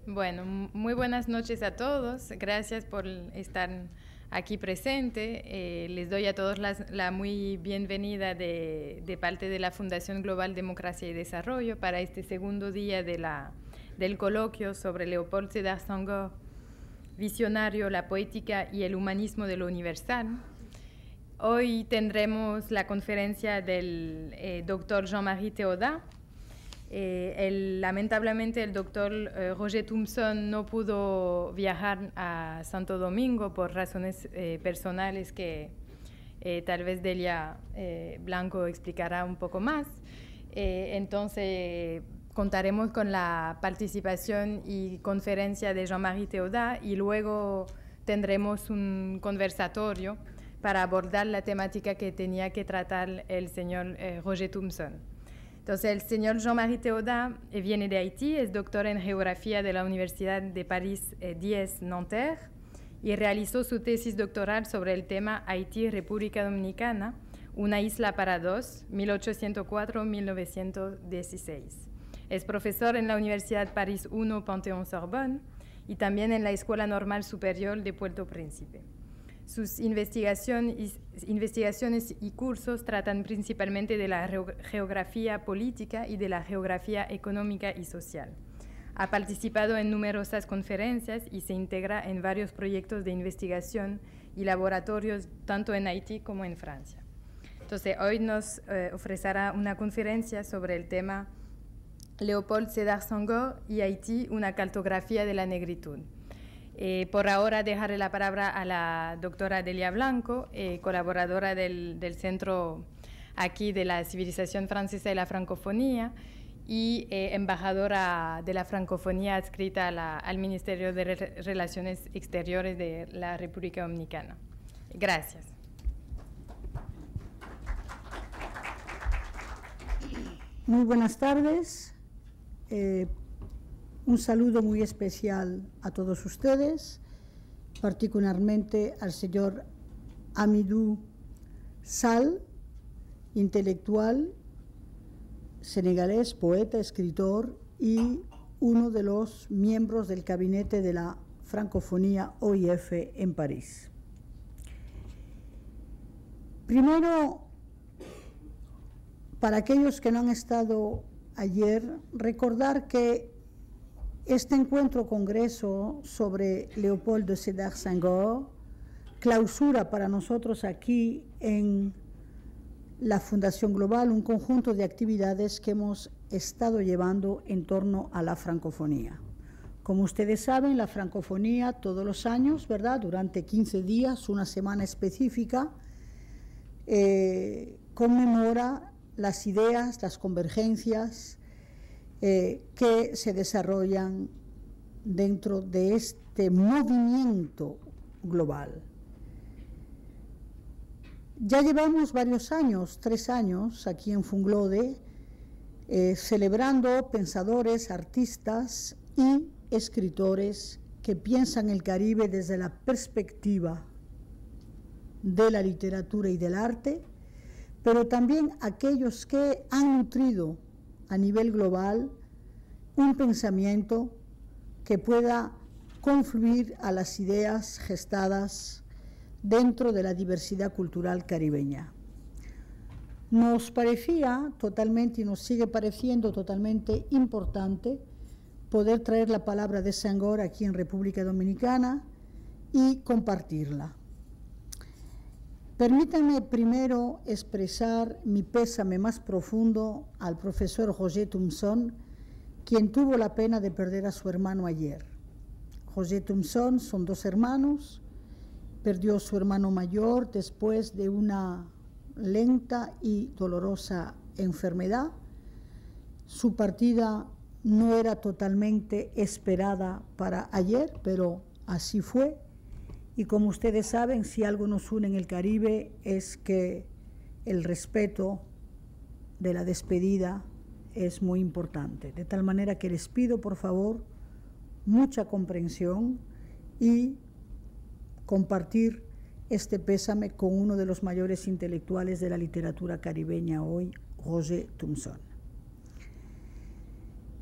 Bueno, muy buenas noches a todos. Gracias por estar aquí presente. Les doy a todos la muy bienvenida de parte de la Fundación Global Democracia y Desarrollo para este segundo día del coloquio sobre Léopold Sédar Senghor, visionario, la poética y el humanismo de lo universal. Hoy tendremos la conferencia del doctor Jean-Marie Théodat. Lamentablemente el doctor Roger Thomson no pudo viajar a Santo Domingo por razones personales que tal vez Delia Blanco explicará un poco más. Entonces contaremos con la participación y conferencia de Jean-Marie Théodat y luego tendremos un conversatorio para abordar la temática que tenía que tratar el señor Roger Thomson. Entonces, el señor Jean-Marie Théodat viene de Haití, es doctor en geografía de la Universidad de París 10 Nanterre y realizó su tesis doctoral sobre el tema Haití, República Dominicana, una isla para dos, 1804-1916. Es profesor en la Universidad París 1 Panthéon-Sorbonne y también en la Escuela Normal Superior de Puerto Príncipe. Sus investigaciones y cursos tratan principalmente de la geografía política y de la geografía económica y social. Ha participado en numerosas conferencias y se integra en varios proyectos de investigación y laboratorios tanto en Haití como en Francia. Entonces, hoy nos ofrecerá una conferencia sobre el tema Léopold Sédar Senghor y Haití, una cartografía de la negritud. Por ahora dejaré la palabra a la doctora Delia Blanco, colaboradora del Centro aquí de la Civilización Francesa y la Francofonía y embajadora de la Francofonía adscrita al Ministerio de Relaciones Exteriores de la República Dominicana. Gracias. Muy buenas tardes. Un saludo muy especial a todos ustedes, particularmente al señor Hamidou Sall, intelectual senegalés, poeta, escritor y uno de los miembros del gabinete de la Francofonía OIF en París. Primero, para aquellos que no han estado ayer, recordar que este encuentro congreso sobre Léopold Sédar Senghor clausura para nosotros aquí en la Fundación Global un conjunto de actividades que hemos estado llevando en torno a la francofonía. Como ustedes saben, la francofonía todos los años, ¿verdad?, durante 15 días, una semana específica, conmemora las ideas, las convergencias que se desarrollan dentro de este movimiento global. Ya llevamos varios años, 3 años, aquí en Funglode, celebrando pensadores, artistas y escritores que piensan el Caribe desde la perspectiva de la literatura y del arte, pero también aquellos que han nutrido a nivel global un pensamiento que pueda confluir a las ideas gestadas dentro de la diversidad cultural caribeña. Nos parecía totalmente y nos sigue pareciendo totalmente importante poder traer la palabra de Senghor aquí en República Dominicana y compartirla. Permítanme primero expresar mi pésame más profundo al profesor Roger Thomson, quien tuvo la pena de perder a su hermano ayer. Roger Thomson son 2 hermanos, perdió a su hermano mayor después de una lenta y dolorosa enfermedad. Su partida no era totalmente esperada para ayer, pero así fue. Y como ustedes saben, si algo nos une en el Caribe es que el respeto de la despedida es muy importante. De tal manera que les pido, por favor, mucha comprensión y compartir este pésame con uno de los mayores intelectuales de la literatura caribeña hoy, Roger Thomson.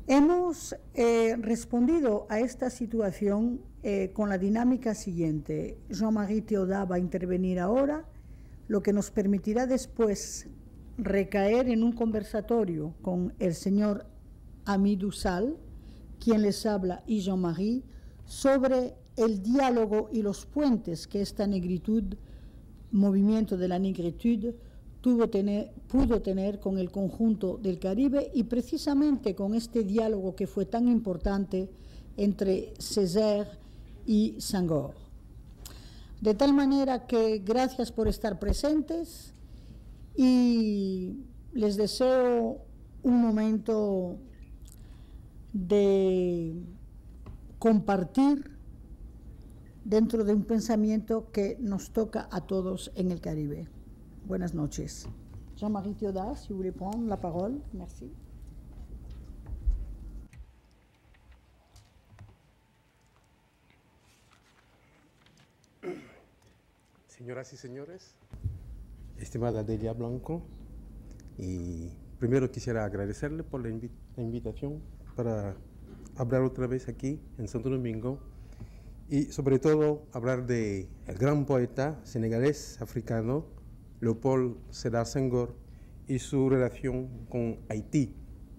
Hemos respondido a esta situación con la dinámica siguiente. Jean-Marie Théodat va a intervenir ahora, lo que nos permitirá después recaer en un conversatorio con el señor Hamidou Sall, quien les habla, y Jean-Marie, sobre el diálogo y los puentes que esta negritud, movimiento de la negritud, pudo tener con el conjunto del Caribe y precisamente con este diálogo que fue tan importante entre Césaire y Senghor. De tal manera que gracias por estar presentes y les deseo un momento de compartir dentro de un pensamiento que nos toca a todos en el Caribe. Buenas noches. Jean-Marie Théodat, si vous voulez prendre la parole. Merci. Señoras y señores, estimada Delia Blanco, y primero quisiera agradecerle por la invitación para hablar otra vez aquí en Santo Domingo y sobre todo hablar del gran poeta senegalés africano Léopold Sédar Senghor y su relación con Haití.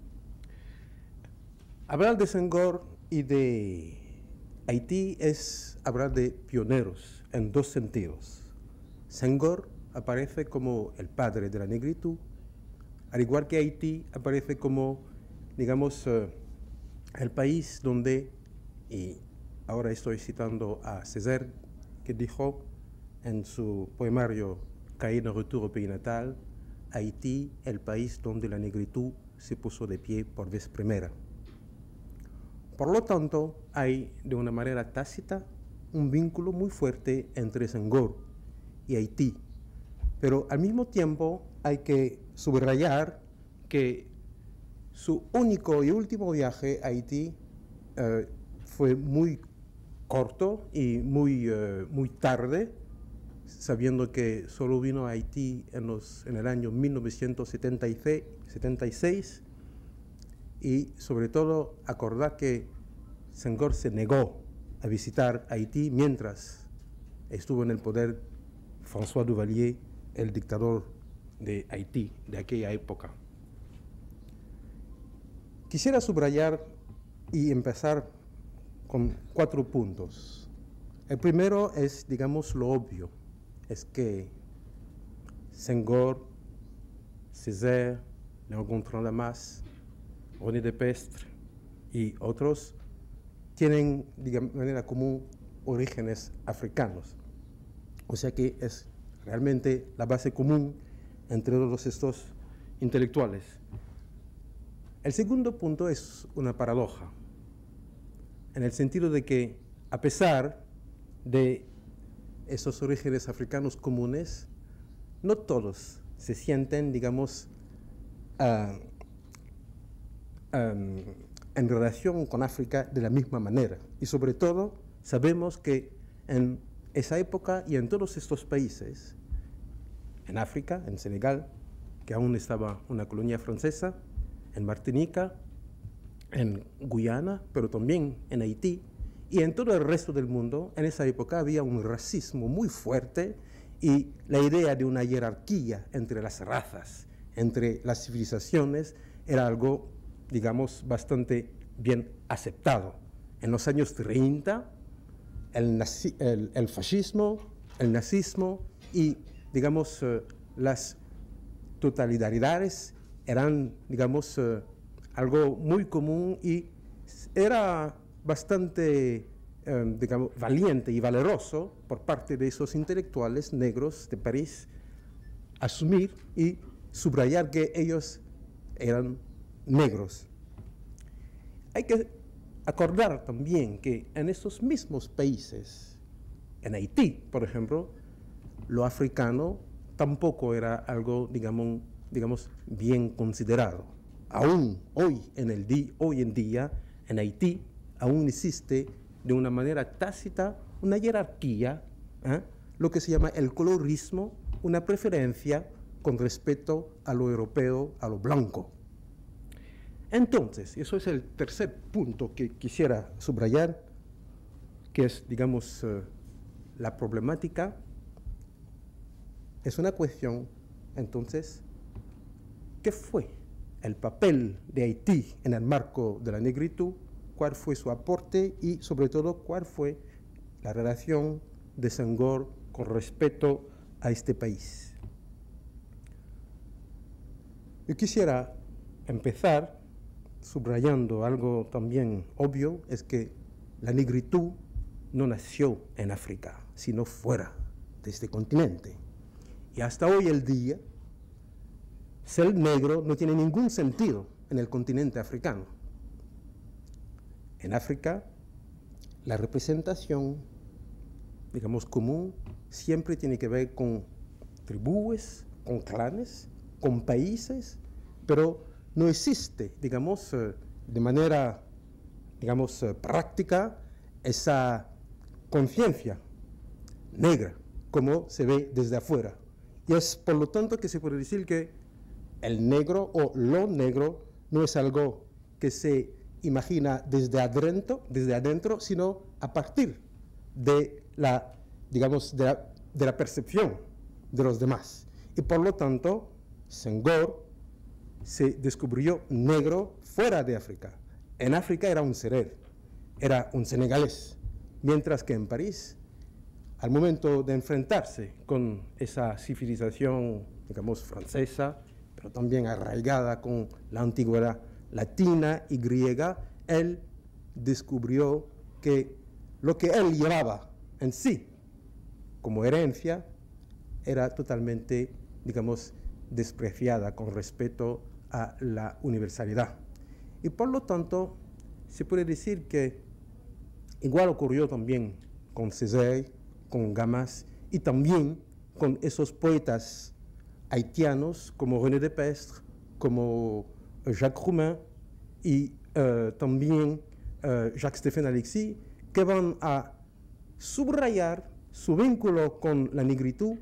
Hablar de Senghor y de Haití es hablar de pioneros en dos sentidos. Senghor aparece como el padre de la negritud, al igual que Haití aparece como, digamos, el país donde, y ahora estoy citando a Césaire, que dijo en su poemario Cahiers de retour au pays natal, Haití, el país donde la negritud se puso de pie por vez primera. Por lo tanto, hay de una manera tácita un vínculo muy fuerte entre Senghor y Haití, pero al mismo tiempo hay que subrayar que su único y último viaje a Haití fue muy corto y muy tarde, sabiendo que solo vino a Haití en el año 1976, y sobre todo acordar que Senghor se negó a visitar Haití mientras estuvo en el poder François Duvalier, el dictador de Haití de aquella época. Quisiera subrayar y empezar con 4 puntos. El primero es, digamos, lo obvio, es que Senghor, Césaire, Léon Gontran Lamasse, René Depestre y otros tienen, de manera común, orígenes africanos. O sea que es realmente la base común entre todos estos intelectuales. El segundo punto es una paradoja, en el sentido de que, a pesar de esos orígenes africanos comunes, no todos se sienten, digamos, en relación con África de la misma manera. Y sobre todo, sabemos que en esa época y en todos estos países, en África, en Senegal, que aún estaba una colonia francesa, en Martinica, en Guyana, pero también en Haití, y en todo el resto del mundo, en esa época había un racismo muy fuerte y la idea de una jerarquía entre las razas, entre las civilizaciones, era algo, digamos, bastante bien aceptado. En los años 30, el fascismo, el nazismo y, digamos, las totalitaridades eran, digamos, algo muy común y era bastante, digamos, valiente y valeroso por parte de esos intelectuales negros de París asumir y subrayar que ellos eran negros. Hay que acordar también que en estos mismos países, en Haití, por ejemplo, lo africano tampoco era algo, digamos, bien considerado. Aún hoy en día, en Haití, aún existe de una manera tácita una jerarquía, lo que se llama el colorismo, una preferencia con respecto a lo europeo, a lo blanco. Entonces, eso es el tercer punto que quisiera subrayar, que es, digamos, la problemática. Es una cuestión, entonces, ¿qué fue el papel de Haití en el marco de la negritud? ¿Cuál fue su aporte? Y, sobre todo, ¿cuál fue la relación de Senghor con respecto a este país? Yo quisiera empezar subrayando algo también obvio, es que la negritud no nació en África, sino fuera de este continente. Y hasta hoy el día, ser negro no tiene ningún sentido en el continente africano. En África, la representación, digamos, común, siempre tiene que ver con tribus, con clanes, con países, pero no existe, digamos, de manera, digamos, práctica, esa conciencia negra, como se ve desde afuera. Y es por lo tanto que se puede decir que el negro o lo negro no es algo que se imagina desde adentro, sino a partir de la, digamos, de la percepción de los demás. Y por lo tanto, Senghor se descubrió negro fuera de África. En África era un serer, era un senegalés, mientras que en París, al momento de enfrentarse con esa civilización, digamos, francesa, pero también arraigada con la antigüedad latina y griega, él descubrió que lo que él llevaba en sí como herencia era totalmente, digamos, despreciada con respecto a la universalidad. Y por lo tanto, se puede decir que igual ocurrió también con Césaire, con Gamas y también con esos poetas haitianos como René Depestre, como Jacques Roumain y también Jacques-Stéphane Alexis, que van a subrayar su vínculo con la negritud,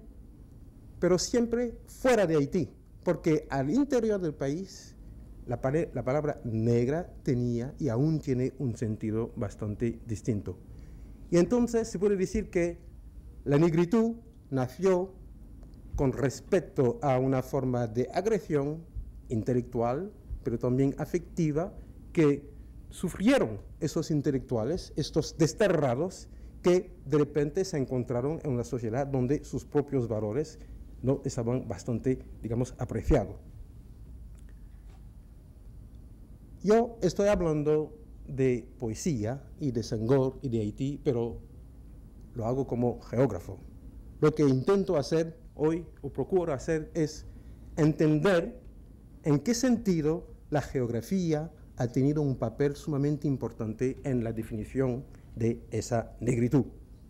pero siempre fuera de Haití, porque al interior del país la palabra negra tenía y aún tiene un sentido bastante distinto. Y entonces se puede decir que la negritud nació con respecto a una forma de agresión intelectual, pero también afectiva, que sufrieron esos intelectuales, estos desterrados, que de repente se encontraron en una sociedad donde sus propios valores no estaban bastante, digamos, apreciados. Yo estoy hablando de poesía y de Senghor y de Haití, pero lo hago como geógrafo. Lo que intento hacer hoy, o procuro hacer, es entender en qué sentido la geografía ha tenido un papel sumamente importante en la definición de esa negritud.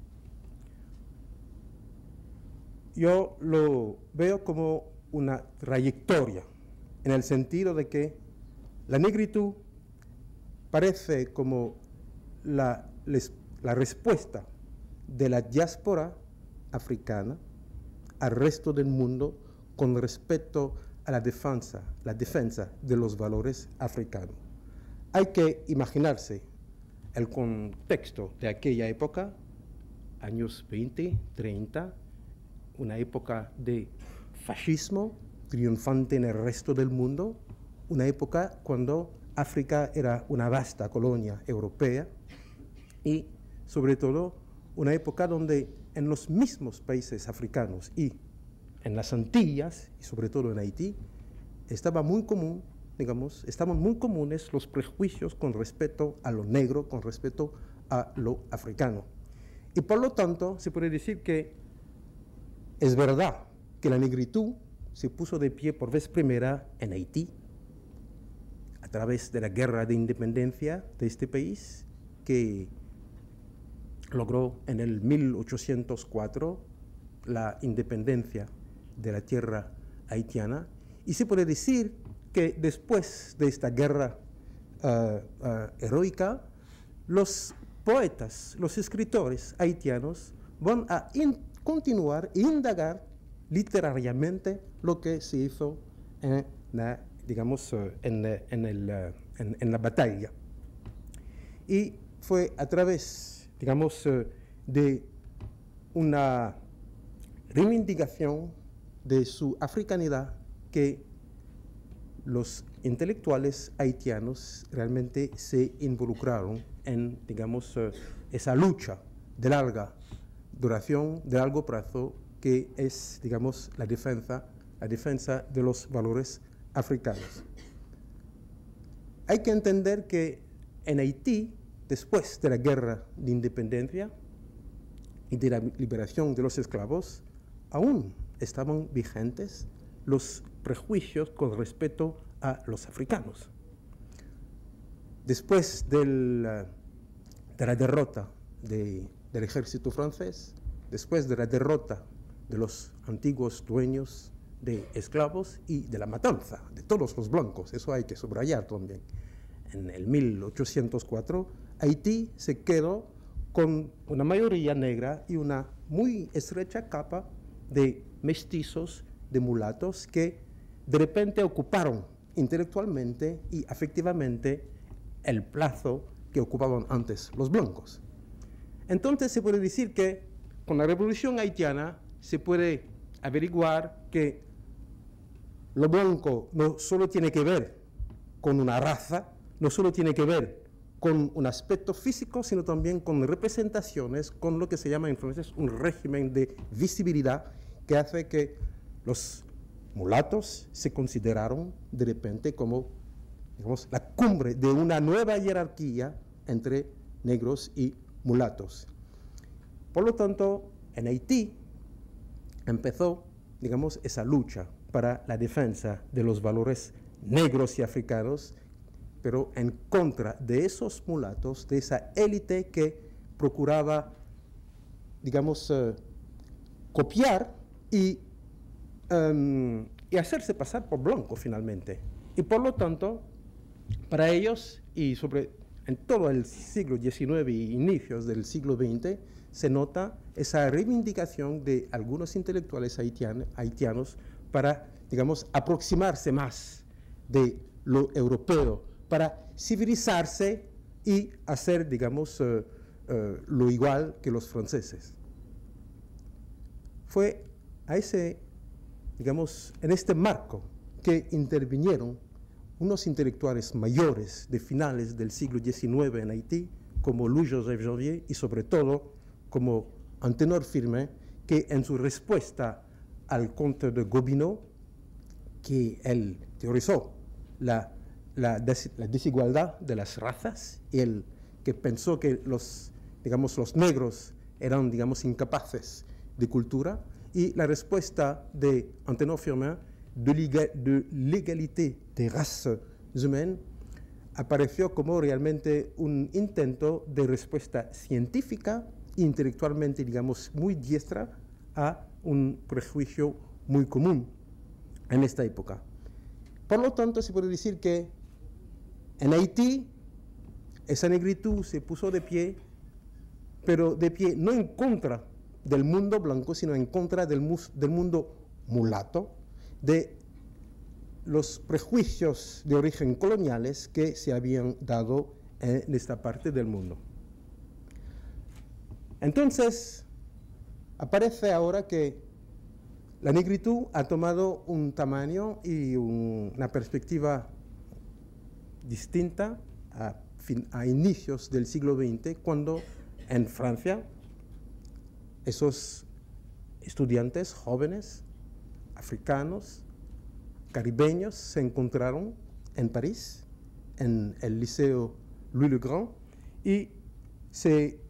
Yo lo veo como una trayectoria, en el sentido de que la negritud parece como la respuesta de la diáspora africana al resto del mundo con respecto a la defensa de los valores africanos. Hay que imaginarse el contexto de aquella época, años 20, 30, una época de fascismo triunfante en el resto del mundo, una época cuando África era una vasta colonia europea y, sobre todo, una época donde en los mismos países africanos y en las Antillas, y sobre todo en Haití, estaban muy comunes los prejuicios con respecto a lo negro, con respecto a lo africano. Y por lo tanto, se puede decir que es verdad que la negritud se puso de pie por vez primera en Haití, a través de la guerra de independencia de este país, que logró en el 1804 la independencia de la tierra haitiana. Y se puede decir que después de esta guerra heroica, los poetas, los escritores haitianos van a continuar e indagar literariamente lo que se hizo en la digamos, en la batalla. Y fue a través, digamos, de una reivindicación de su africanidad que los intelectuales haitianos realmente se involucraron en, digamos, esa lucha de larga duración, de largo plazo, que es, digamos, la defensa de los valores africanos. Hay que entender que en Haití, después de la guerra de independencia y de la liberación de los esclavos, aún estaban vigentes los prejuicios con respecto a los africanos. Después de la derrota del ejército francés, después de la derrota de los antiguos dueños de esclavos y de la matanza de todos los blancos, eso hay que subrayar también. En el 1804, Haití se quedó con una mayoría negra y una muy estrecha capa de mestizos, de mulatos, que de repente ocuparon intelectualmente y afectivamente el plazo que ocupaban antes los blancos. Entonces se puede decir que con la revolución haitiana se puede averiguar que lo blanco no solo tiene que ver con una raza, no solo tiene que ver con un aspecto físico, sino también con representaciones, con lo que se llama en francés un régimen de visibilidad, que hace que los mulatos se consideraron de repente como, digamos, la cumbre de una nueva jerarquía entre negros y mulatos. Por lo tanto, en Haití empezó, digamos, esa lucha para la defensa de los valores negros y africanos, pero en contra de esos mulatos, de esa élite que procuraba, digamos, copiar y hacerse pasar por blanco finalmente. Y por lo tanto, para ellos, y en todo el siglo XIX y inicios del siglo XX, se nota esa reivindicación de algunos intelectuales haitianos para, digamos, aproximarse más de lo europeo, para civilizarse y hacer, digamos, lo igual que los franceses. Fue a digamos, en este marco que intervinieron unos intelectuales mayores de finales del siglo XIX en Haití, como Louis-Joseph Janvier y sobre todo como Antenor Firmin, que en su respuesta al Comte de Gobineau, que él teorizó la desigualdad de las razas, y él que pensó que los negros eran, digamos, incapaces de cultura, y la respuesta de Antenor Firmin de l'égalité des races humaines apareció como realmente un intento de respuesta científica e intelectualmente, digamos, muy diestra a un prejuicio muy común en esta época. Por lo tanto, se puede decir que en Haití esa negritud se puso de pie, pero de pie no en contra del mundo blanco, sino en contra del mundo mulato, de los prejuicios de origen coloniales que se habían dado en esta parte del mundo. Entonces, aparece ahora que la negritud ha tomado un tamaño y una perspectiva distinta a inicios del siglo XX, cuando en Francia esos estudiantes jóvenes, africanos, caribeños, se encontraron en París, en el Liceo Louis le Grand, y se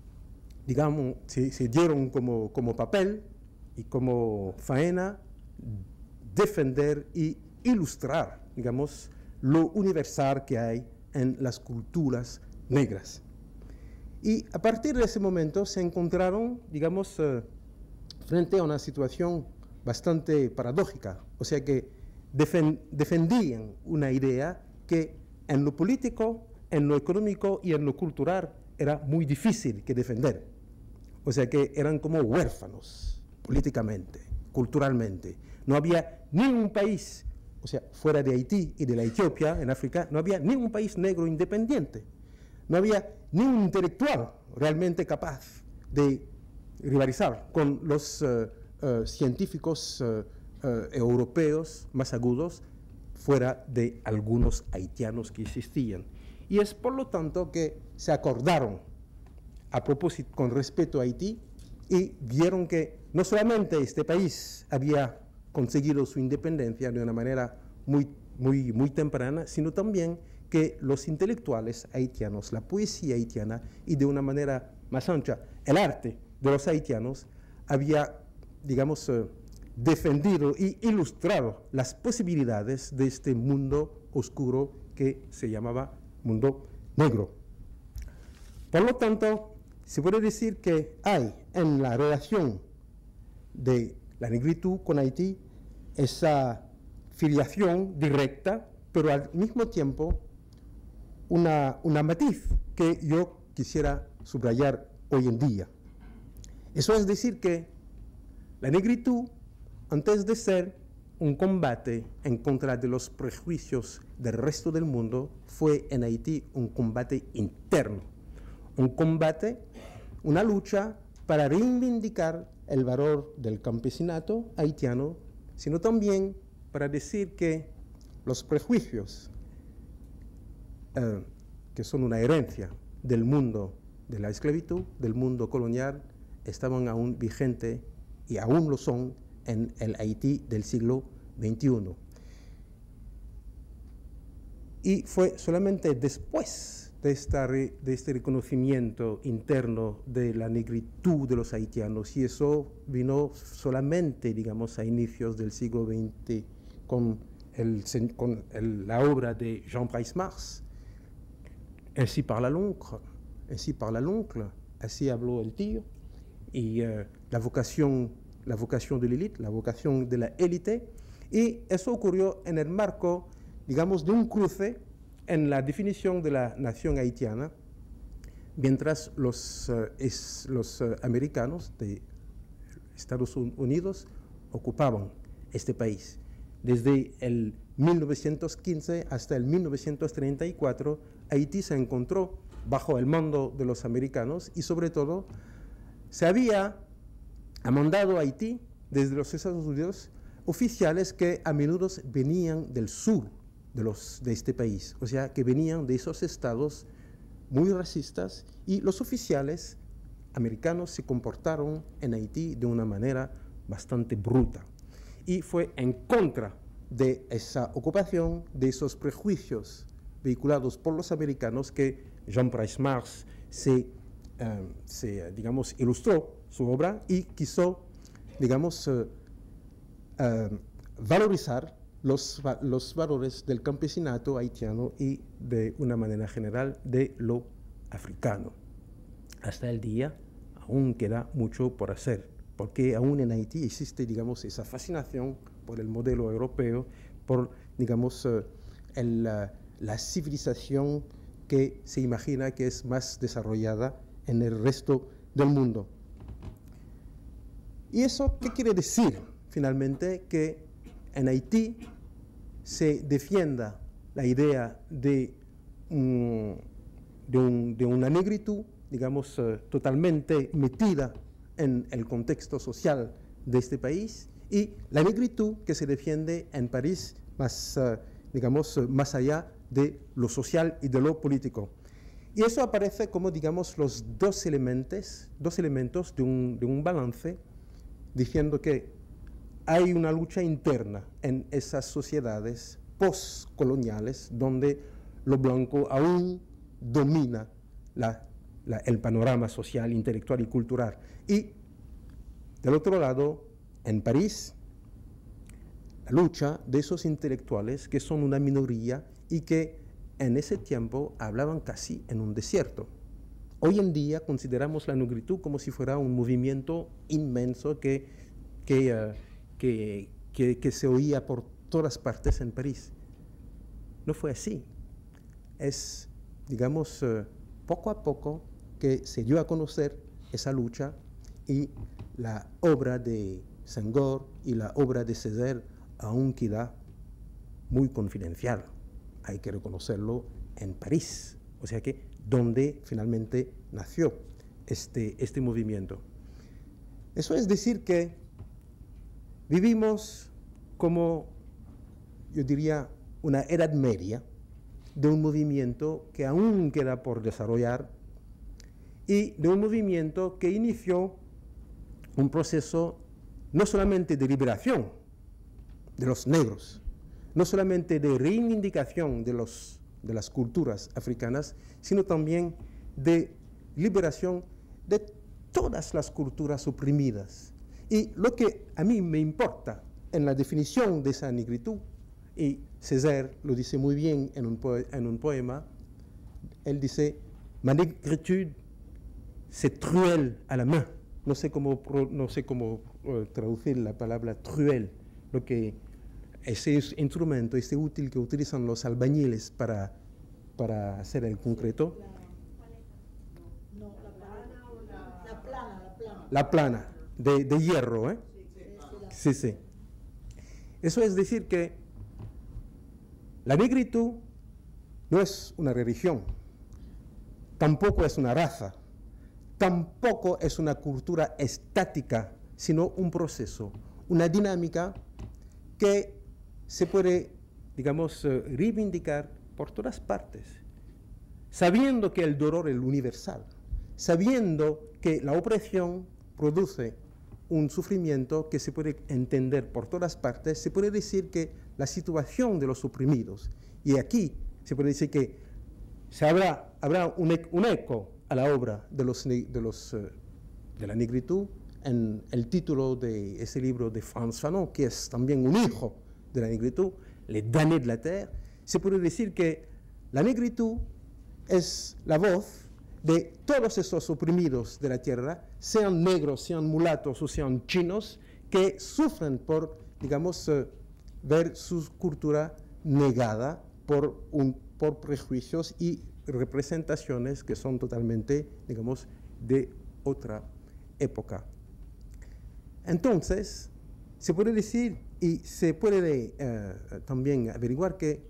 dieron como papel y como faena defender y ilustrar, digamos, lo universal que hay en las culturas negras. Y a partir de ese momento se encontraron, digamos, frente a una situación bastante paradójica, o sea que defendían una idea que en lo político, en lo económico y en lo cultural era muy difícil que defender. O sea que eran como huérfanos políticamente, culturalmente. No había ni un país o sea, fuera de Haití y de la Etiopía, en África, no había ni un país negro independiente. No había ni un intelectual realmente capaz de rivalizar con los científicos europeos más agudos, fuera de algunos haitianos que existían. Y es por lo tanto que se acordaron a propósito con respecto a Haití y vieron que no solamente este país había conseguido su independencia de una manera muy temprana, sino también que los intelectuales haitianos, la poesía haitiana y de una manera más ancha el arte de los haitianos había, digamos, defendido y ilustrado las posibilidades de este mundo oscuro que se llamaba mundo negro. Por lo tanto, se puede decir que hay en la relación de la negritud con Haití esa filiación directa, pero al mismo tiempo una matiz que yo quisiera subrayar hoy en día. Eso es decir que la negritud, antes de ser un combate en contra de los prejuicios del resto del mundo, fue en Haití un combate interno, un combate, una lucha para reivindicar el valor del campesinato haitiano, sino también para decir que los prejuicios, que son una herencia del mundo de la esclavitud, del mundo colonial, estaban aún vigentes y aún lo son en el Haití del siglo XXI. Y fue solamente después de este reconocimiento interno de la negritud de los haitianos, y eso vino solamente, digamos, a inicios del siglo XX con la obra de Jean-Brice Mars, Ainsi parla l'oncle, así habló el tío, y la vocación de l'élite, la vocación de la élite, y eso ocurrió en el marco, digamos, de un cruce en la definición de la nación haitiana, mientras los americanos de Estados Unidos ocupaban este país. Desde el 1915 hasta el 1934, Haití se encontró bajo el mando de los americanos y sobre todo se había mandado a Haití desde los Estados Unidos oficiales que a menudo venían del sur de este país, o sea, que venían de esos estados muy racistas, y los oficiales americanos se comportaron en Haití de una manera bastante bruta. Y fue en contra de esa ocupación, de esos prejuicios vehiculados por los americanos, que Jean-Brice Mars digamos, ilustró su obra y quiso, digamos, valorizar los valores del campesinato haitiano y, de una manera general, de lo africano. Hasta el día aún queda mucho por hacer, porque aún en Haití existe, digamos, esa fascinación por el modelo europeo, por, digamos, la civilización que se imagina que es más desarrollada en el resto del mundo. ¿Y eso qué quiere decir? Finalmente, que en Haití se defienda la idea de una negritud, digamos, totalmente metida en el contexto social de este país, y la negritud que se defiende en París más, digamos, más allá de lo social y de lo político. Y eso aparece como, digamos, los dos elementos de un balance, diciendo que hay una lucha interna en esas sociedades postcoloniales donde lo blanco aún domina el panorama social, intelectual y cultural. Y del otro lado, en París, la lucha de esos intelectuales que son una minoría y que en ese tiempo hablaban casi en un desierto. Hoy en día consideramos la negritud como si fuera un movimiento inmenso que se oía por todas partes en París. No fue así. Es, digamos, poco a poco que se dio a conocer esa lucha, y la obra de Senghor y la obra de Césaire aún queda muy confidencial, hay que reconocerlo, en París, o sea que donde finalmente nació este movimiento. Eso es decir que vivimos como, yo diría, una edad media de un movimiento que aún queda por desarrollar y de un movimiento que inició un proceso no solamente de liberación de los negros, no solamente de reivindicación de las culturas africanas, sino también de liberación de todas las culturas oprimidas. Y lo que a mí me importa en la definición de esa negritud, y Césaire lo dice muy bien en un poema, él dice, ma négritude, c'est truelle à la main. No sé cómo traducir la palabra truelle, lo que ese instrumento, ese útil que utilizan los albañiles para hacer el concreto. La plana, de hierro, ¿eh? Sí. Eso es decir que la negritud no es una religión, tampoco es una raza, tampoco es una cultura estática, sino un proceso, una dinámica que se puede, digamos, reivindicar por todas partes, sabiendo que el dolor es universal, sabiendo que la opresión produce un sufrimiento que se puede entender por todas partes. Se puede decir que la situación de los oprimidos, y aquí se puede decir que habrá un eco a la obra de la negritud en el título de ese libro de Frantz Fanon, que es también un hijo de la negritud, Les damnés de la terre. Se puede decir que la negritud es la voz de todos esos oprimidos de la tierra, sean negros, sean mulatos o sean chinos, que sufren por, digamos, ver su cultura negada por prejuicios y representaciones que son totalmente, digamos, de otra época. Entonces, se puede decir y se puede también averiguar que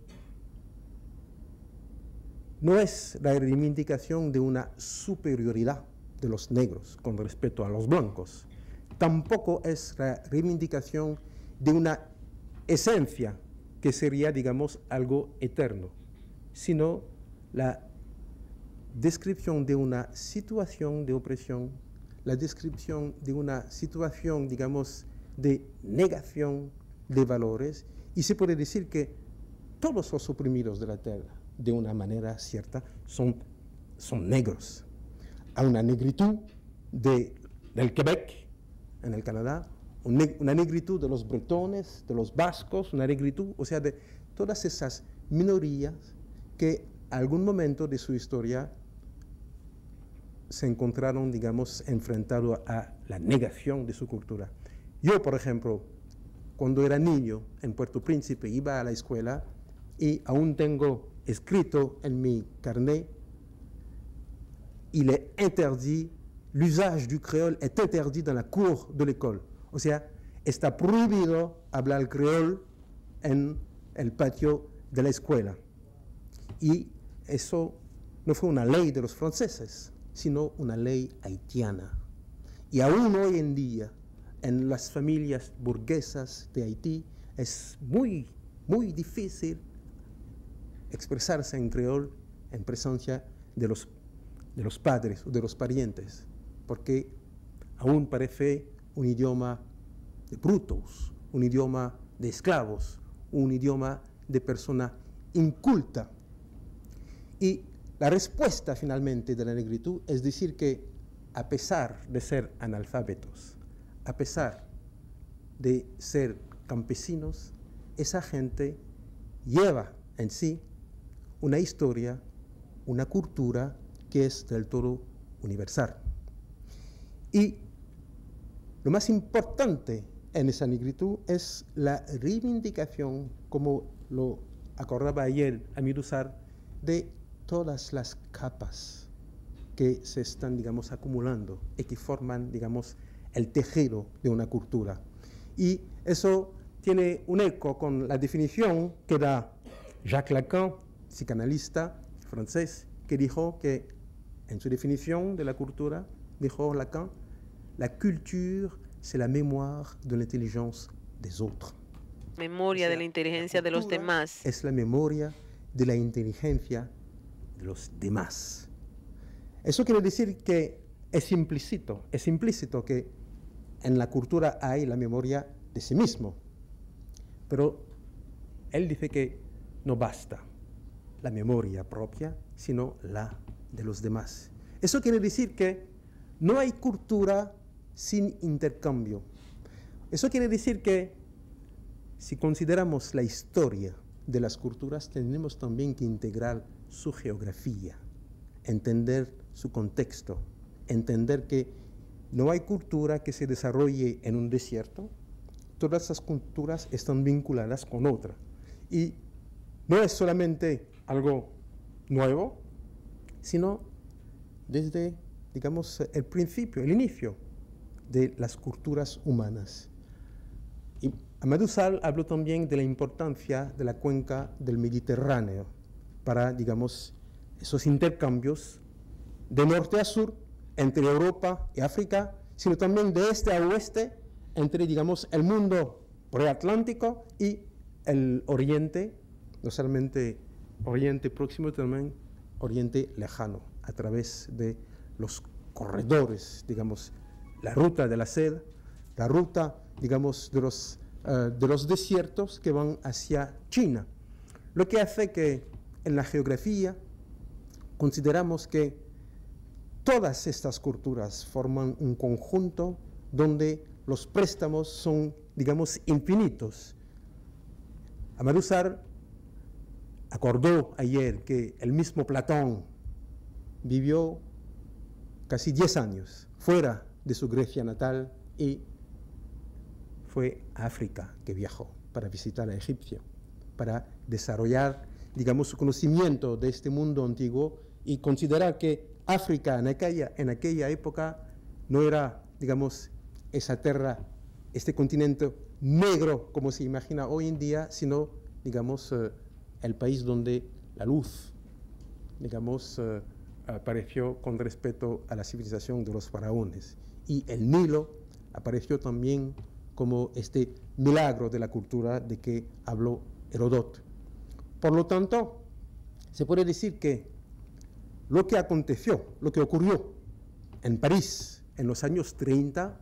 no es la reivindicación de una superioridad de los negros con respecto a los blancos, tampoco es la reivindicación de una esencia que sería, digamos, algo eterno, sino la descripción de una situación de opresión, la descripción de una situación, digamos, de negación de valores, y se puede decir que todos los oprimidos de la tierra, de una manera cierta, son negros. Hay una negritud del Quebec, en el Canadá, una negritud de los bretones, de los vascos, una negritud, o sea, de todas esas minorías que en algún momento de su historia se encontraron, digamos, enfrentados a la negación de su cultura. Yo, por ejemplo, cuando era niño en Puerto Príncipe, iba a la escuela y aún tengo escrito en mi carnet, il est interdit, l'usage du créole est interdit dans la cour de l'école. O sea, está prohibido hablar el creol en el patio de la escuela. Y eso no fue una ley de los franceses, sino una ley haitiana. Y aún hoy en día, en las familias burguesas de Haití, es muy, muy difícil expresarse en creol en presencia de los padres o de los parientes, porque aún parece un idioma de brutos, un idioma de esclavos, un idioma de persona inculta. Y la respuesta finalmente de la negritud es decir que a pesar de ser analfabetos, a pesar de ser campesinos, esa gente lleva en sí una historia, una cultura que es del todo universal. Y lo más importante en esa negritud es la reivindicación, como lo acordaba ayer Amilcar, de todas las capas que se están, digamos, acumulando y que forman, digamos, el tejido de una cultura. Y eso tiene un eco con la definición que da Jacques Lacan, psicanalista francés, que dijo que en su definición de la cultura, dijo Lacan, la culture c'est la mémoire de l'intelligence des autres. Memoria de la inteligencia de los demás. Es la memoria de la inteligencia de los demás. Eso quiere decir que es implícito que en la cultura hay la memoria de sí mismo. Pero él dice que no basta la memoria propia, sino la de los demás. Eso quiere decir que no hay cultura sin intercambio. Eso quiere decir que si consideramos la historia de las culturas, tenemos también que integrar su geografía, entender su contexto, entender que no hay cultura que se desarrolle en un desierto. Todas esas culturas están vinculadas con otra. Y no es solamente algo nuevo, sino desde, digamos, el principio, el inicio de las culturas humanas. Y Amadou Sall habló también de la importancia de la cuenca del Mediterráneo para, digamos, esos intercambios de norte a sur entre Europa y África, sino también de este a oeste entre, digamos, el mundo preatlántico y el Oriente, no solamente Oriente Próximo, también Oriente Lejano, a través de los corredores, digamos, la ruta de la seda, la ruta, digamos, de los desiertos que van hacia China. Lo que hace que en la geografía consideramos que todas estas culturas forman un conjunto donde los préstamos son, digamos, infinitos. Amadou Sall acordó ayer que el mismo Platón vivió casi 10 años fuera de su Grecia natal y fue a África que viajó para visitar a Egipcio, para desarrollar, digamos, su conocimiento de este mundo antiguo y considerar que África en aquella época no era, digamos, esa tierra, este continente negro como se imagina hoy en día, sino, digamos, el país donde la luz, digamos, apareció con respecto a la civilización de los faraones. Y el Nilo apareció también como este milagro de la cultura de que habló Heródoto. Por lo tanto, se puede decir que lo que aconteció, lo que ocurrió en París en los años 30,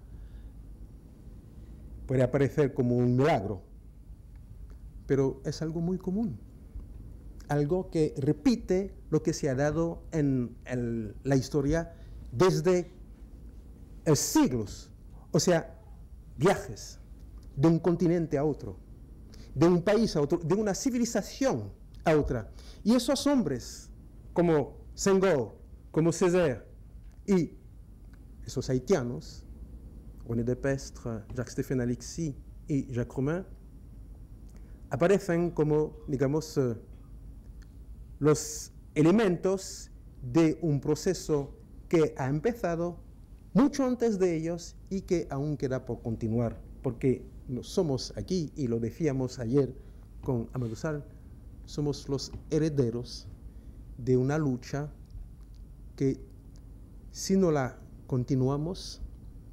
puede aparecer como un milagro, pero es algo muy común, algo que repite lo que se ha dado en la historia desde siglos, o sea, viajes de un continente a otro, de un país a otro, de una civilización a otra. Y esos hombres, como Senghor, como Césaire, y esos haitianos, René Depestre, Jacques-Stéphane Alexis y Jacques Romain, aparecen como, digamos, los elementos de un proceso que ha empezado mucho antes de ellos y que aún queda por continuar, porque somos aquí, y lo decíamos ayer con Amadou Sall, somos los herederos de una lucha que si no la continuamos,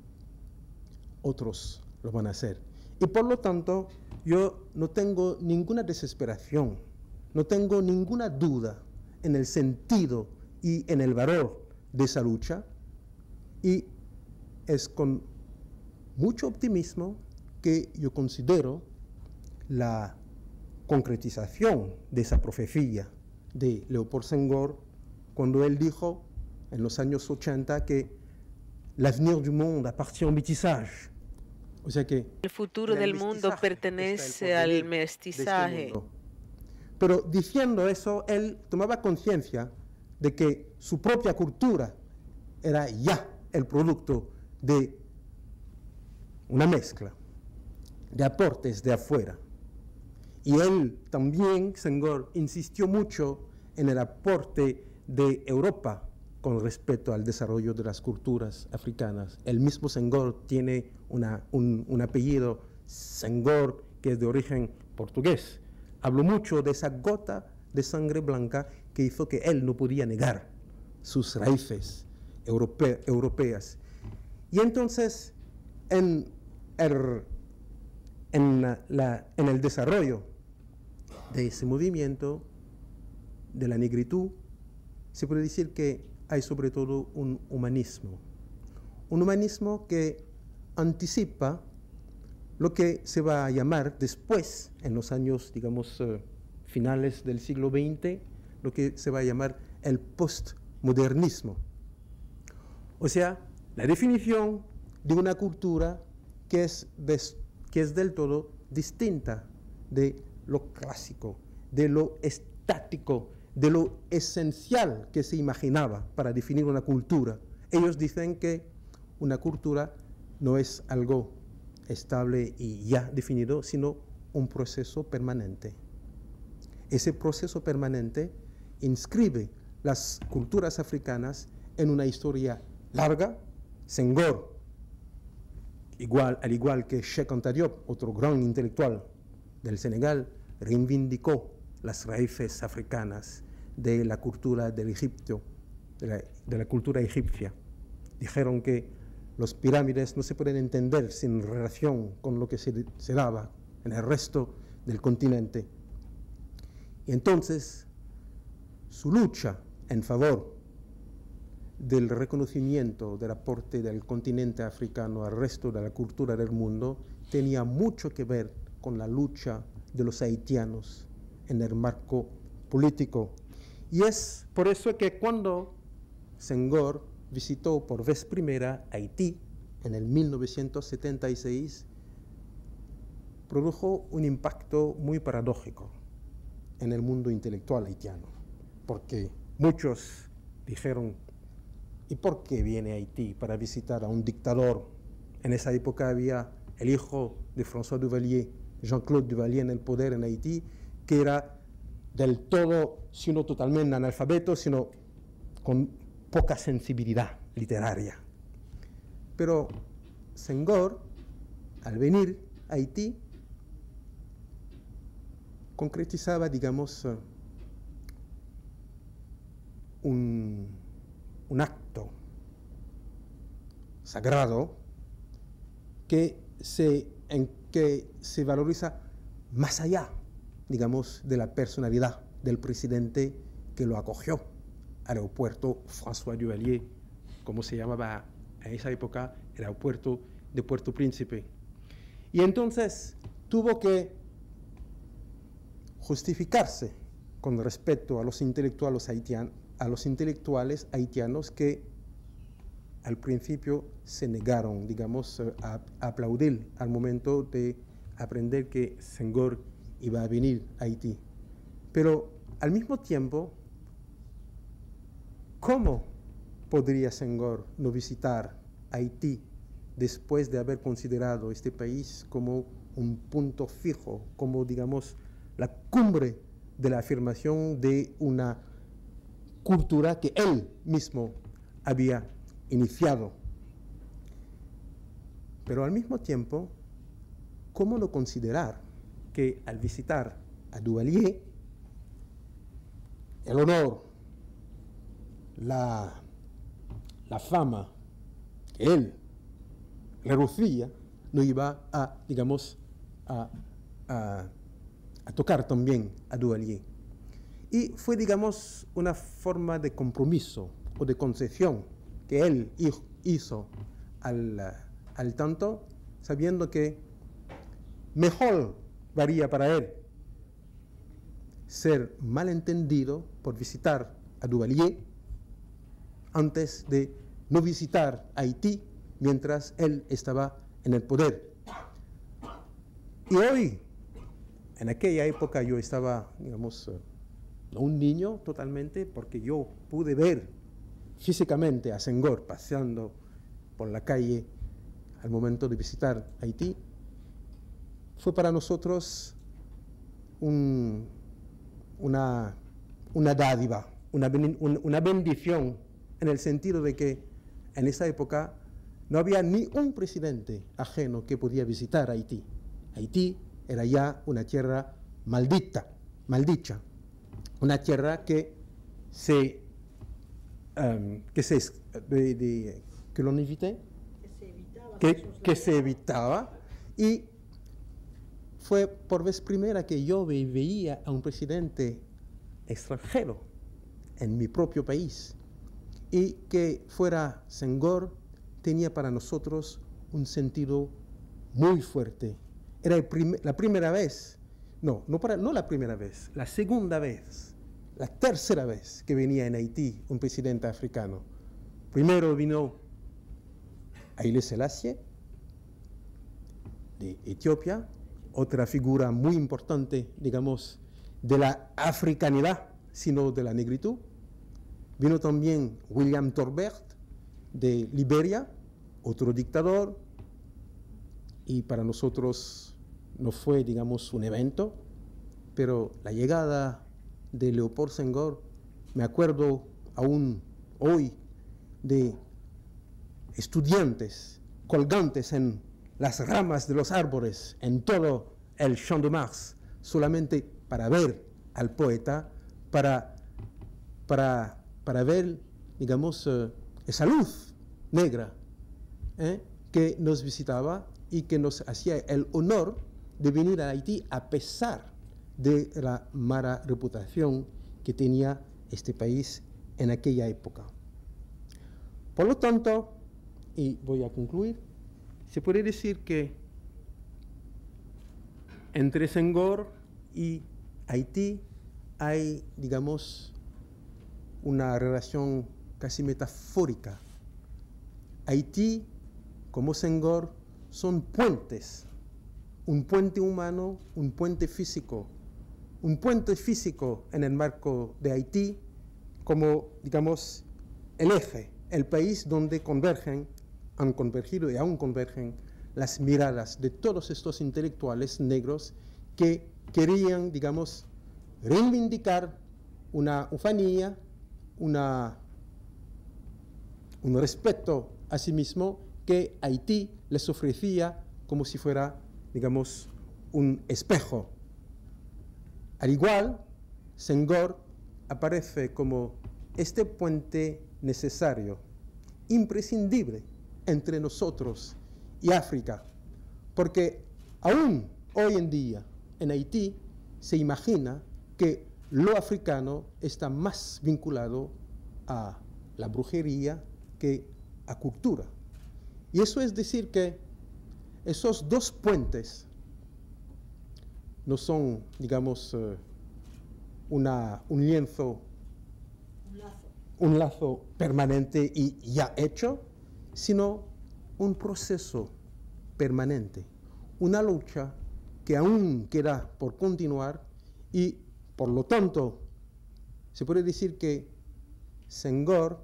otros lo van a hacer. Y por lo tanto, yo no tengo ninguna desesperación, no tengo ninguna duda en el sentido y en el valor de esa lucha, y es con mucho optimismo que yo considero la concretización de esa profecía de Léopold Senghor cuando él dijo en los años 80 que l'avenir du monde appartient au métissage. O sea que el futuro del mundo pertenece al mestizaje. Pero diciendo eso, él tomaba conciencia de que su propia cultura era ya el producto de una mezcla de aportes de afuera. Y él también, Senghor, insistió mucho en el aporte de Europa con respecto al desarrollo de las culturas africanas. El mismo Senghor tiene un apellido, Senghor, que es de origen portugués, habló mucho de esa gota de sangre blanca que hizo que él no podía negar sus raíces europeas. Y entonces, en el desarrollo de ese movimiento de la negritud, se puede decir que hay sobre todo un humanismo que anticipa lo que se va a llamar después, en los años, digamos, finales del siglo XX, lo que se va a llamar el postmodernismo. O sea, la definición de una cultura que es del todo distinta de lo clásico, de lo estático, de lo esencial que se imaginaba para definir una cultura. Ellos dicen que una cultura no es algo estable y ya definido, sino un proceso permanente. Ese proceso permanente inscribe las culturas africanas en una historia larga. Senghor, al igual que Cheikh Anta Diop, otro gran intelectual del Senegal, reivindicó las raíces africanas de la cultura del Egipto, de la cultura egipcia. Dijeron que las pirámides no se pueden entender sin relación con lo que se daba en el resto del continente. Y entonces, su lucha en favor del reconocimiento del aporte del continente africano al resto de la cultura del mundo tenía mucho que ver con la lucha de los haitianos en el marco político. Y es por eso que cuando Senghor visitó por vez primera Haití en el 1976, produjo un impacto muy paradójico en el mundo intelectual haitiano, porque muchos dijeron: ¿y por qué viene a Haití para visitar a un dictador? En esa época había el hijo de François Duvalier, Jean-Claude Duvalier, en el poder en Haití, que era del todo, si no totalmente analfabeto, sino con poca sensibilidad literaria. Pero Senghor, al venir a Haití, concretizaba, digamos, un acto sagrado en que se valoriza más allá, digamos, de la personalidad del presidente que lo acogió al aeropuerto François Duvalier, como se llamaba en esa época el aeropuerto de Puerto Príncipe. Y entonces tuvo que justificarse con respecto a los intelectuales haitianos que al principio se negaron, digamos, a aplaudir al momento de aprender que Senghor iba a venir a Haití. Pero al mismo tiempo, ¿cómo podría Senghor no visitar Haití después de haber considerado este país como un punto fijo, como, digamos, la cumbre de la afirmación de una cultura que él mismo había iniciado? Pero al mismo tiempo, ¿cómo no considerar que al visitar a Duvalier, el honor, la fama que él le rocía, no iba a, digamos, a tocar también a Duvalier? Y fue, digamos, una forma de compromiso o de concesión que él hizo al tanto, sabiendo que mejor varía para él ser malentendido por visitar a Duvalier antes de no visitar Haití mientras él estaba en el poder. Y hoy, en aquella época yo estaba, digamos, un niño totalmente, porque yo pude ver físicamente a Senghor paseando por la calle al momento de visitar Haití. Fue para nosotros una dádiva, una bendición, en el sentido de que en esa época no había ni un presidente ajeno que podía visitar Haití. Haití era ya una tierra maldita, una tierra que se evitaba, y fue por vez primera que yo veía a un presidente extranjero en mi propio país, y que fuera Senghor tenía para nosotros un sentido muy fuerte. Era la primera vez, no la primera vez, la segunda vez, la tercera vez que venía en Haití un presidente africano. Primero vino Haile Selassie, de Etiopía, otra figura muy importante, digamos, de la africanidad, sino de la negritud. Vino también William Torbert, de Liberia, otro dictador, y para nosotros no fue, digamos, un evento, pero la llegada de Leopold Senghor, me acuerdo aún hoy de estudiantes colgantes en las ramas de los árboles en todo el Champ de Mars, solamente para ver al poeta, para ver, digamos, esa luz negra que nos visitaba y que nos hacía el honor de venir a Haití a pesar de la mala reputación que tenía este país en aquella época. Por lo tanto, y voy a concluir, se puede decir que entre Senghor y Haití hay, digamos, una relación casi metafórica. Haití, como Senghor, son puentes, un puente humano, un puente físico en el marco de Haití como, digamos, el eje, el país donde han convergido y aún convergen las miradas de todos estos intelectuales negros que querían, digamos, reivindicar una ufanía, un respeto a sí mismo que Haití les ofrecía como si fuera, digamos, un espejo. Al igual, Senghor aparece como este puente necesario, imprescindible entre nosotros y África, porque aún hoy en día en Haití se imagina que lo africano está más vinculado a la brujería que a cultura. Y eso es decir que esos dos puentes no son, digamos, un lazo permanente y ya hecho, sino un proceso permanente, una lucha que aún queda por continuar, y por lo tanto se puede decir que Senghor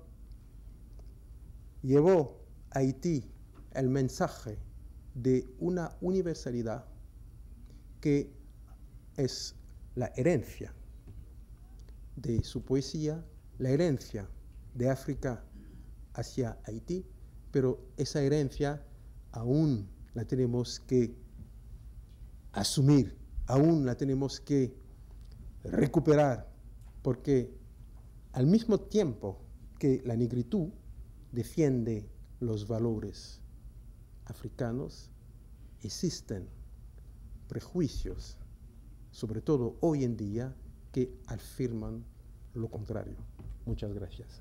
llevó a Haití el mensaje de una universalidad que es la herencia de su poesía, la herencia de África hacia Haití, pero esa herencia aún la tenemos que asumir, aún la tenemos que recuperar, porque al mismo tiempo que la negritud defiende los valores africanos, existen prejuicios, sobre todo hoy en día, que afirman lo contrario. Muchas gracias.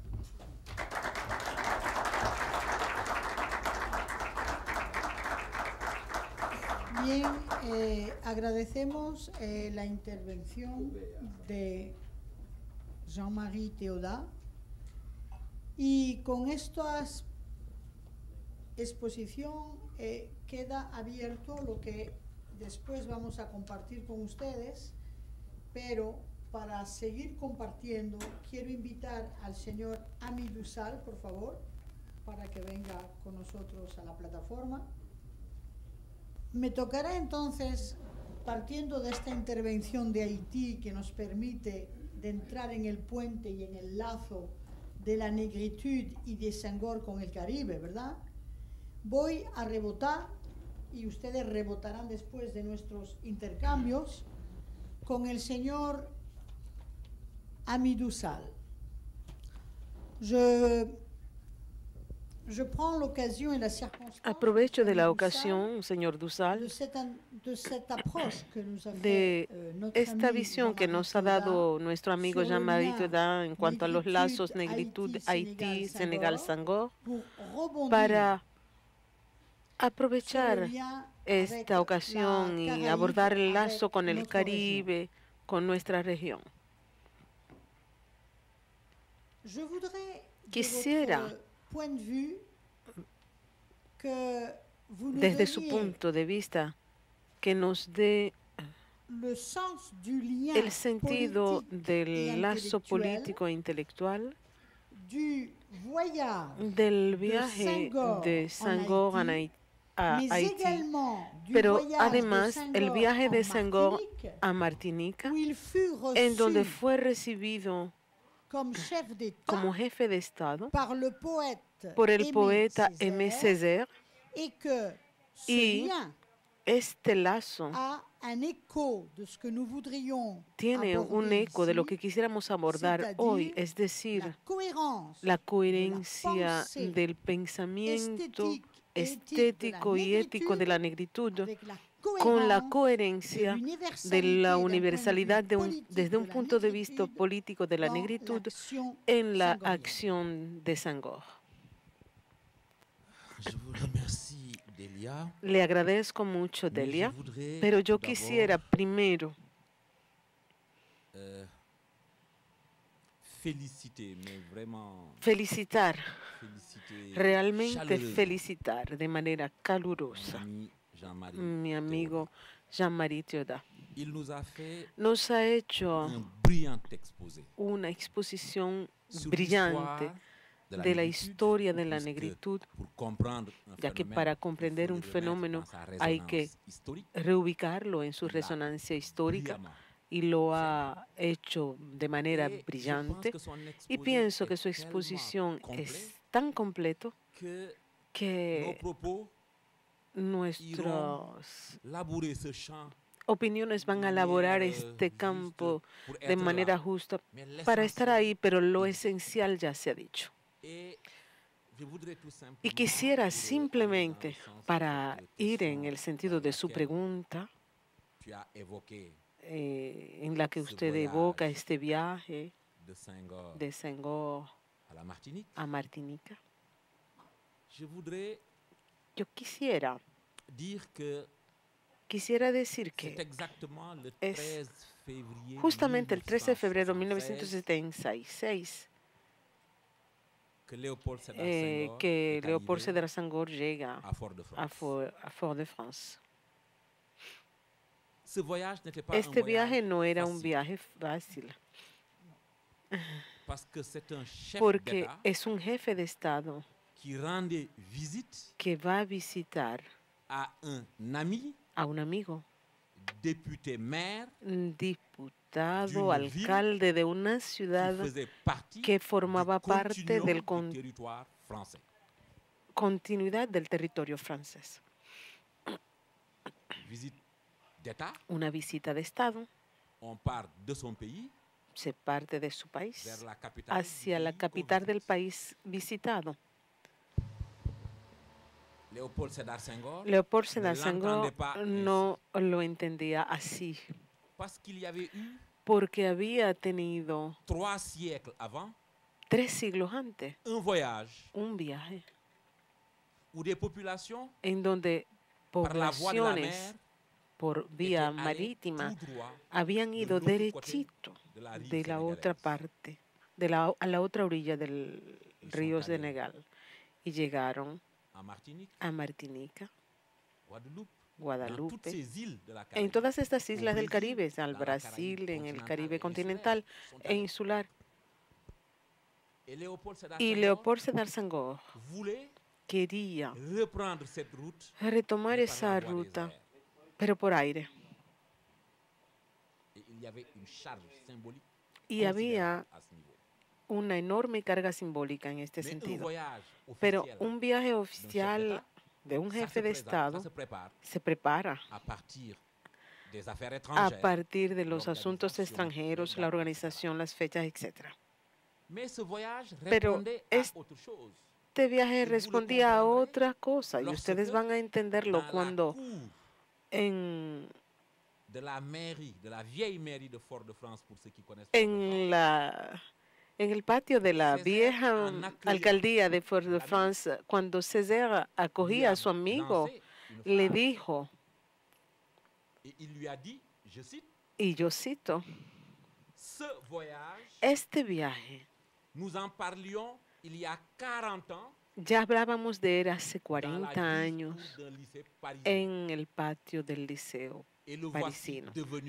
Bien, agradecemos la intervención de Jean-Marie Théodat, y con esta exposición queda abierto lo que después vamos a compartir con ustedes, pero para seguir compartiendo quiero invitar al señor Hamidou Sall, por favor, para que venga con nosotros a la plataforma. Me tocará entonces, partiendo de esta intervención de Haití que nos permite de entrar en el puente y en el lazo de la negritud y de Senghor con el Caribe, ¿verdad? Voy a rebotar y ustedes rebotarán después de nuestros intercambios, con el señor Hamidou Sall. Aprovecho de la ocasión, señor Dussal, de esta visión que nos ha dado nuestro amigo Jean-Marie Théodat en cuanto a los lazos Negritud, Haití, Senegal, Senghor, para aprovechar esta ocasión y abordar el lazo con el Caribe, con nuestra región. Quisiera, desde su punto de vista, que nos dé el sentido del lazo político e intelectual del viaje de Senghor a Haití, pero además el viaje de Senghor a Martinica, en donde fue recibido como jefe de Estado por el poeta Aimé Césaire, y este lazo tiene un eco de lo que quisiéramos abordar hoy, es decir, la coherencia del pensamiento estético y ético de la negritud con la coherencia de la universalidad desde un punto de vista político de la negritud en la acción de Senghor. Le agradezco mucho, Delia, pero yo quisiera primero felicitar, realmente felicitar de manera calurosa mi amigo Jean-Marie Théodat. Nos ha hecho una exposición brillante de la historia de la negritud, ya que para comprender un fenómeno hay que reubicarlo en su resonancia histórica, y lo ha hecho de manera brillante. Y pienso que su exposición es tan completo que nuestras opiniones van a elaborar este campo de manera justa para estar ahí, pero lo esencial ya se ha dicho. Y quisiera simplemente, para ir en el sentido de su pregunta, en la que usted evoca este viaje de Senghor a Martinica, yo quisiera decir que es justamente el 13 de febrero de 1976 que Léopold Sédar Senghor llega a Fort-de-France. Este viaje no era un viaje fácil, porque es un jefe de Estado que va a visitar a un amigo, diputado, alcalde de una ciudad que formaba parte de la continuidad del territorio francés. Una visita de Estado. Se parte de su país hacia la capital del país visitado. Léopold Sédar Senghor no lo entendía así, porque había tenido 3 siglos antes un viaje en donde poblaciones por vía marítima habían ido derechito de la otra parte, a la otra orilla del río Senegal, y llegaron a Martinica, Guadalupe, en todas estas islas del Caribe, al Brasil, en el Caribe continental e insular. Y Léopold Sédar Senghor quería retomar esa ruta, pero por aire. Y había una enorme carga simbólica en este sentido. Pero un viaje oficial de un jefe de Estado se prepara a partir de los asuntos extranjeros, la organización, las fechas, etc. Pero este viaje respondía a otra cosa y ustedes van a entenderlo cuando en el patio de la vieja alcaldía de Fort-de-France, cuando Césaire acogía a su amigo, le dijo, y yo cito, este viaje, ya hablábamos de él hace 40 años en el patio del liceo parisino.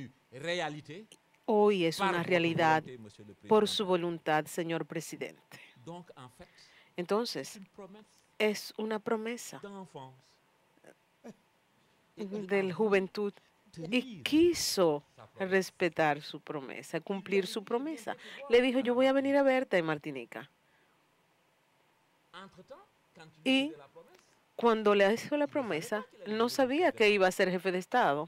Hoy es una realidad por su voluntad, señor presidente. Entonces, es una promesa de la juventud y quiso respetar su promesa, cumplir su promesa. Le dijo, yo voy a venir a verte en Martinica. Y cuando le hizo la promesa, no sabía que iba a ser jefe de Estado,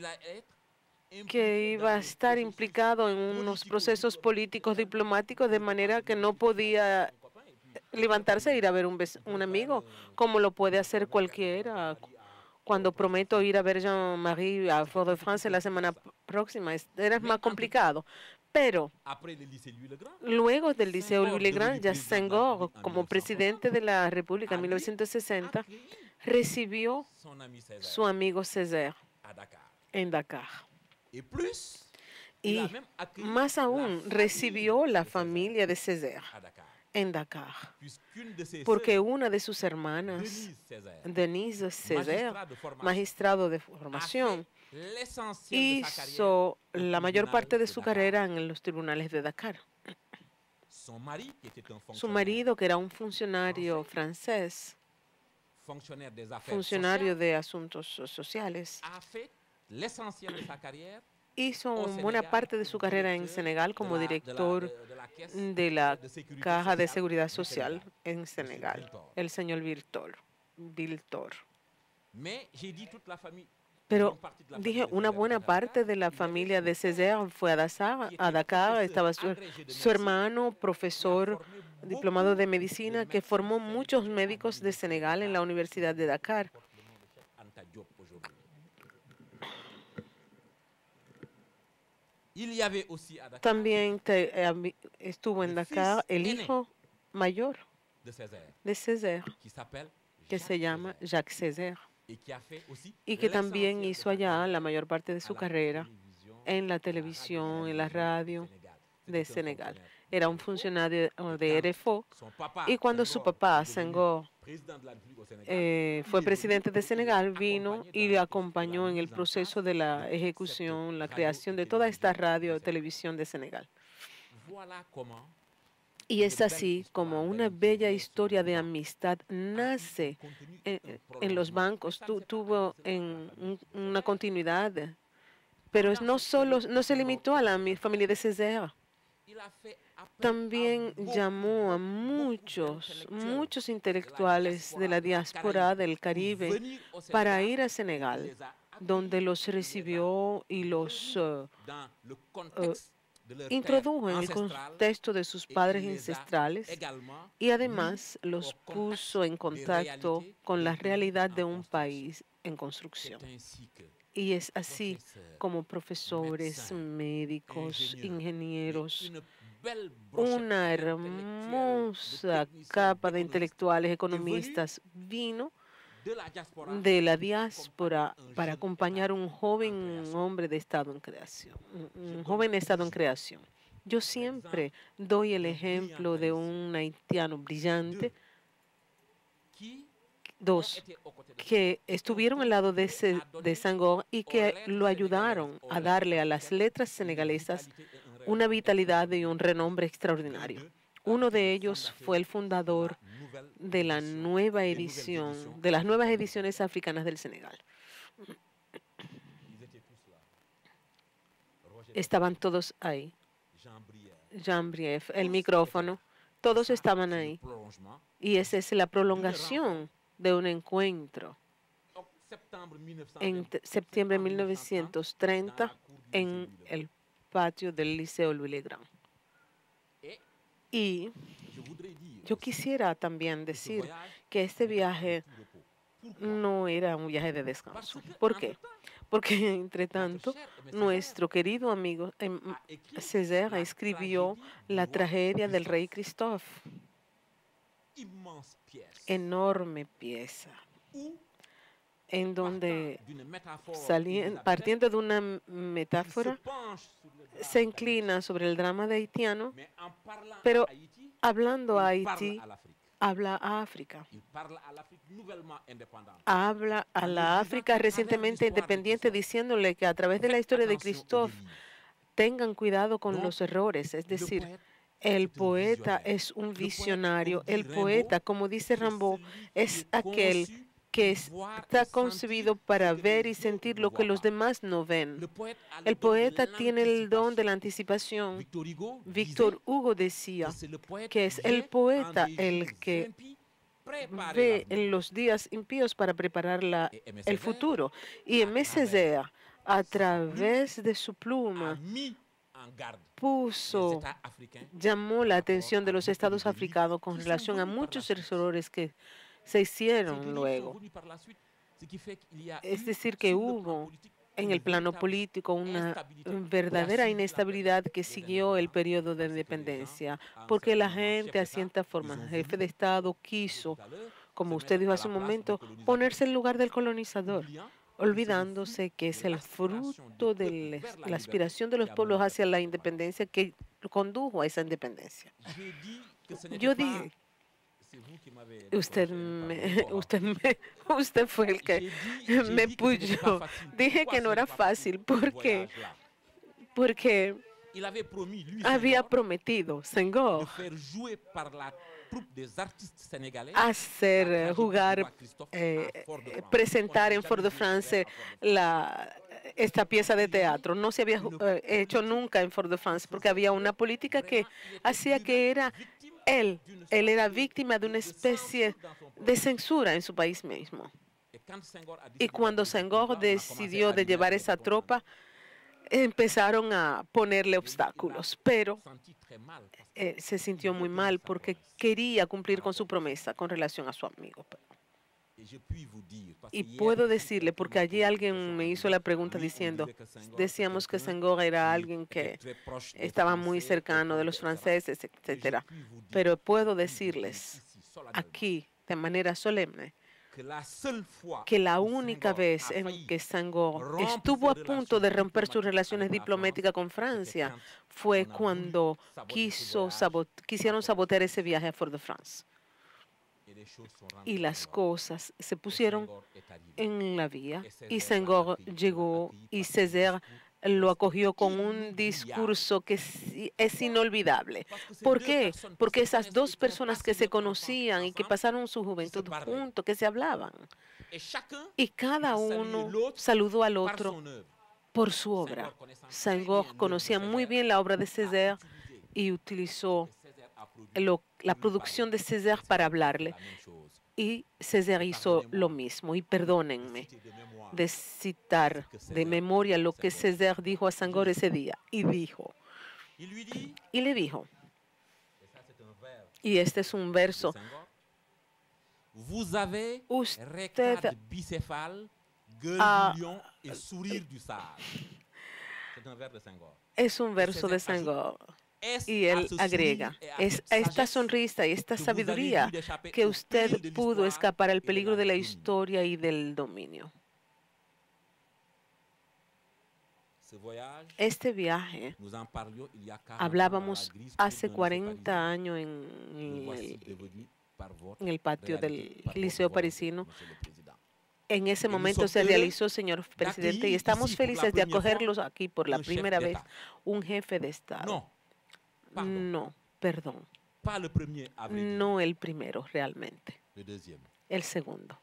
que iba a estar implicado en unos procesos políticos diplomáticos de manera que no podía levantarse e ir a ver un amigo, como lo puede hacer cualquiera. Cuando prometo ir a ver Jean-Marie a Fort-de-France la semana próxima, era más complicado. Pero luego del Liceo Louis-le-Grand, Jacques Senghor, como presidente de la República en 1960, recibió su amigo Césaire en Dakar. Y más aún, recibió la familia de Césaire en Dakar, porque una de sus hermanas, Denise Césaire, magistrado de formación, hizo la mayor parte de su carrera en los tribunales de Dakar. Su marido, que era un funcionario francés, funcionario de asuntos sociales, hizo buena parte de su carrera en Senegal como director de la Caja de Seguridad Social en Senegal, el señor Viltor. Pero dije, una buena parte de la familia de Césaire fue a Dakar. Estaba su hermano, profesor diplomado de medicina, que formó muchos médicos de Senegal en la Universidad de Dakar. También estuvo en Dakar el hijo mayor de Césaire, que se llama Jacques Césaire, y que también hizo allá la mayor parte de su carrera en la televisión, en la radio de Senegal. Era un funcionario de RFO, y cuando su papá, Senghor, fue presidente de Senegal, vino y le acompañó en el proceso de la ejecución, la creación de toda esta radio y televisión de Senegal. Y es así como una bella historia de amistad nace en los bancos, tuvo una continuidad, pero no se limitó a la familia de Césaire. También llamó a muchos intelectuales de la diáspora del Caribe para ir a Senegal, donde los recibió y los introdujo en el contexto de sus padres ancestrales, y además los puso en contacto con la realidad de un país en construcción. Y es así como profesores, médicos, ingenieros, una hermosa capa de intelectuales, economistas, vino de la diáspora para acompañar un joven hombre de estado en creación, un joven estado en creación. Yo siempre doy el ejemplo de un haitiano brillante, dos, que estuvieron al lado de Senghor y que lo ayudaron a darle a las letras senegalesas una vitalidad y un renombre extraordinario. Uno de ellos fue el fundador de la nueva edición, de las nuevas ediciones africanas del Senegal. Estaban todos ahí. Jean Brief, el micrófono, todos estaban ahí. Y esa es la prolongación de un encuentro en septiembre de 1930 en el patio del Liceo Louis Le Grand. Y yo quisiera también decir que este viaje no era un viaje de descanso. ¿Por qué? Porque, entre tanto, nuestro querido amigo Césaire escribió La tragedia del rey Christophe. Enorme pieza, en donde, partiendo de una metáfora, se inclina sobre el drama de haitiano, pero hablando a Haití, habla a África. Habla a la África recientemente independiente, diciéndole que a través de la historia de Christophe tengan cuidado con los errores. Es decir, el poeta es un visionario. El poeta, como dice Rimbaud, es aquel que está concebido para ver y sentir lo que los demás no ven. El poeta tiene el don de la anticipación. Víctor Hugo decía que es el poeta el que ve en los días impíos para preparar el futuro. Y Aimé Césaire, a través de su pluma, llamó la atención de los estados africanos con relación a muchos errores que se hicieron luego. Es decir, que hubo en el plano político una verdadera inestabilidad que siguió el periodo de independencia, porque la gente, a cierta forma, el jefe de Estado quiso, como usted dijo hace un momento, ponerse en lugar del colonizador, olvidándose que es el fruto de la aspiración de los pueblos hacia la independencia que condujo a esa independencia. Yo dije, usted fue el que me puso. Dije que no era fácil porque había prometido Senghor presentar en Fort-de-France esta pieza de teatro. No se había hecho nunca en Fort-de-France porque había una política que hacía que él era víctima de una especie de censura en su país mismo. Y cuando Senghor decidió de llevar esa tropa, empezaron a ponerle obstáculos, pero se sintió muy mal porque quería cumplir con su promesa con relación a su amigo. Y puedo decirle, porque allí alguien me hizo la pregunta diciendo, decíamos que Senghor era alguien que estaba muy cercano de los franceses, etc. Pero puedo decirles aquí, de manera solemne, que la única vez en que Senghor estuvo a punto de romper sus relaciones diplomáticas con Francia fue cuando quisieron sabotear ese viaje a Fort-de-France. Y las cosas se pusieron en la vía y Senghor llegó y Césaire lo acogió con un discurso que es inolvidable. ¿Por qué? Porque esas dos personas que se conocían y que pasaron su juventud juntos, que se hablaban, y cada uno saludó al otro por su obra. Senghor conocía muy bien la obra de Césaire y utilizó la producción de Césaire para hablarle. Y Césaire hizo lo mismo. Y perdónenme de citar de memoria lo que Césaire dijo a Senghor ese día. Y le dijo, y este es un verso, usted es un verso de Senghor. Y él agrega, es esta sonrisa y esta sabiduría que usted pudo escapar al peligro de la historia y del dominio. Este viaje, hablábamos hace 40 años en el patio del Liceo Parisino. En ese momento se realizó, señor presidente, y estamos felices de acogerlos aquí por la primera vez, un jefe de Estado. No, perdón. No el primero, realmente. El segundo.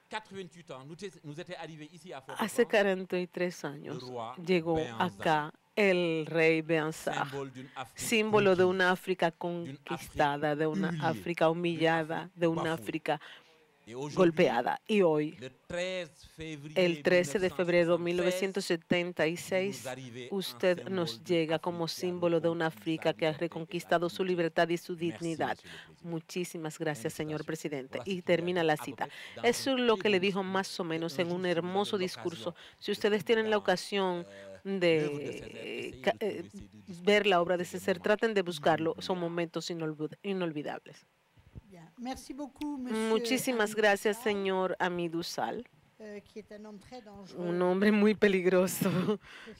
Hace 43 años llegó acá el rey Beansar, símbolo de una África conquistada, de una África humillada, de una África golpeada. Y hoy, el 13 de febrero de 1976, usted nos llega como símbolo de una África que ha reconquistado su libertad y su dignidad. Muchísimas gracias, señor presidente. Y termina la cita. Eso es lo que le dijo más o menos en un hermoso discurso. Si ustedes tienen la ocasión de ver la obra de César, traten de buscarlo. Son momentos inolvidables. Muchísimas gracias, señor Hamidou Sall, un hombre muy peligroso.